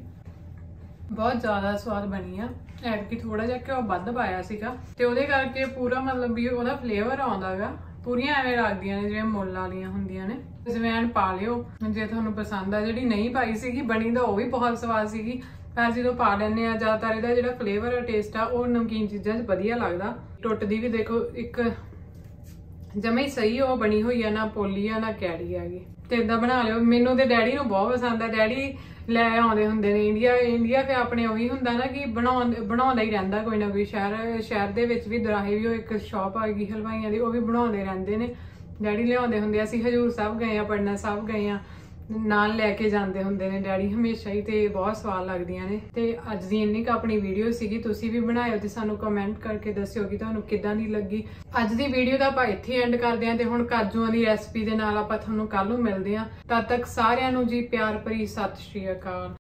ਬਹੁਤ ਜ਼ਿਆਦਾ ਸਵਾਦ ਬਣੀ ਆ। ਐਤਕੀ ਥੋੜਾ ਜਿਹਾ ਘਿਓ ਵੱਧ ਪਾਇਆ ਸੀਗਾ ਤੇ ਉਹਦੇ ਕਰਕੇ ਪੂਰਾ ਮਤਲਬ ਵੀ ਉਹਦਾ ਫਲੇਵਰ ਆਉਂਦਾ ਗਾ। ਪੂਰੀਆਂ ਐਵੇਂ ਲੱਗਦੀਆਂ ਨੇ ਜਿਵੇਂ ਮੁੱਲ ਵਾਲੀਆਂ ਹੁੰਦੀਆਂ ਨੇ। ਜਵੈਣ ਪਾ ਲਿਓ ਜੇ ਤੁਹਾਨੂੰ ਪਸੰਦ ਆ। ਜਿਹੜੀ ਨਹੀਂ ਪਾਈ ਸੀਗੀ ਬਣੀ ਤਾਂ ਉਹ ਵੀ ਬਹੁਤ ਸਵਾਦ ਸੀਗੀ, ਪਰ ਜਦੋਂ ਪਾ ਲੈਂਦੇ ਆ ਜ਼ਿਆਦਾਤਰ ਇਹਦਾ ਜਿਹੜਾ ਫਲੇਵਰ ਆ, ਟੇਸਟ ਆ, ਉਹ ਨਮਕੀਨ ਚੀਜ਼ਾਂ 'ਚ ਵਧੀਆ ਲੱਗਦਾ। ਟੁੱਟਦੀ ਵੀ ਦੇਖੋ ਇੱਕ ਜਮਾ ਹੀ ਸਹੀ ਉਹ ਬਣੀ ਹੋਈ ਆ, ਨਾ ਪੋਲੀ ਆ ਨਾ ਕੈੜੀ ਹੈਗੀ। ਤੇ ਏਦਾਂ ਬਣਾ ਲਿਓ। ਮੈਨੂੰ ਤੇ ਡੈਡੀ ਨੂੰ ਬਹੁਤ ਪਸੰਦ ਆ। ਡੈਡੀ ਲੈ ਆਉਂਦੇ ਹੁੰਦੇ ਨੇ ਇੰਡੀਆ ਤੇ ਆਪਣੇ ਉਹੀ ਹੁੰਦਾ ਨਾ ਕਿ ਬਣਾਉਂਦਾ ਹੀ ਰਹਿੰਦਾ ਕੋਈ ਨਾ ਕੋਈ। ਸ਼ਹਿਰ ਦੇ ਵਿੱਚ ਵੀ ਦਰਾਹੇ ਵੀ ਉਹ ਇੱਕ ਸ਼ਾਪ ਆਏਗੀ ਹਲਵਾਈਆਂ ਦੀ, ਉਹ ਵੀ ਬਣਾਉਂਦੇ ਰਹਿੰਦੇ ਨੇ। ਡੈਡੀ ਲਿਆਉਂਦੇ ਹੁੰਦੇ। ਅਸੀਂ ਹਜੂਰ ਸਾਹਿਬ ਗਏ ਆ, ਪਟਨਾ ਸਾਹਿਬ ਗਏ ਆ, ਨਾਲ ਲੈ ਕੇ ਜਾਂਦੇ ਹੁੰਦੇ ਨੇ ਡੈਡੀ ਹਮੇਸ਼ਾ ਹੀ, ਤੇ ਬਹੁਤ ਸਵਾਦ ਲੱਗਦੀਆਂ ਨੇ। ਤੇ ਅੱਜ ਦੀ ਇੰਨੀ ਕੁ ਆਪਣੀ ਵੀਡੀਓ ਸੀਗੀ। ਤੁਸੀਂ ਵੀ ਬਣਾਇਓ ਤੇ ਸਾਨੂੰ ਕਮੈਂਟ ਕਰਕੇ ਦੱਸਿਓ ਕਿ ਤੁਹਾਨੂੰ ਕਿੱਦਾਂ ਦੀ ਲੱਗੀ। ਅੱਜ ਦੀ ਵੀਡੀਓ ਦਾ ਆਪਾਂ ਇੱਥੇ ਐਂਡ ਕਰਦੇ ਆਂ, ਤੇ ਹੁਣ ਕਾਜੂਆਂ ਦੀ ਰੈਸਪੀ ਦੇ ਨਾਲ ਆਪਾਂ ਤੁਹਾਨੂੰ ਕੱਲ ਨੂੰ ਮਿਲਦੇ ਆਂ। ਤਦ ਤੱਕ ਸਾਰਿਆਂ ਨੂੰ ਜੀ ਪਿਆਰ ਭਰੀ ਸਤਿ ਸ਼੍ਰੀ ਅਕਾਲ।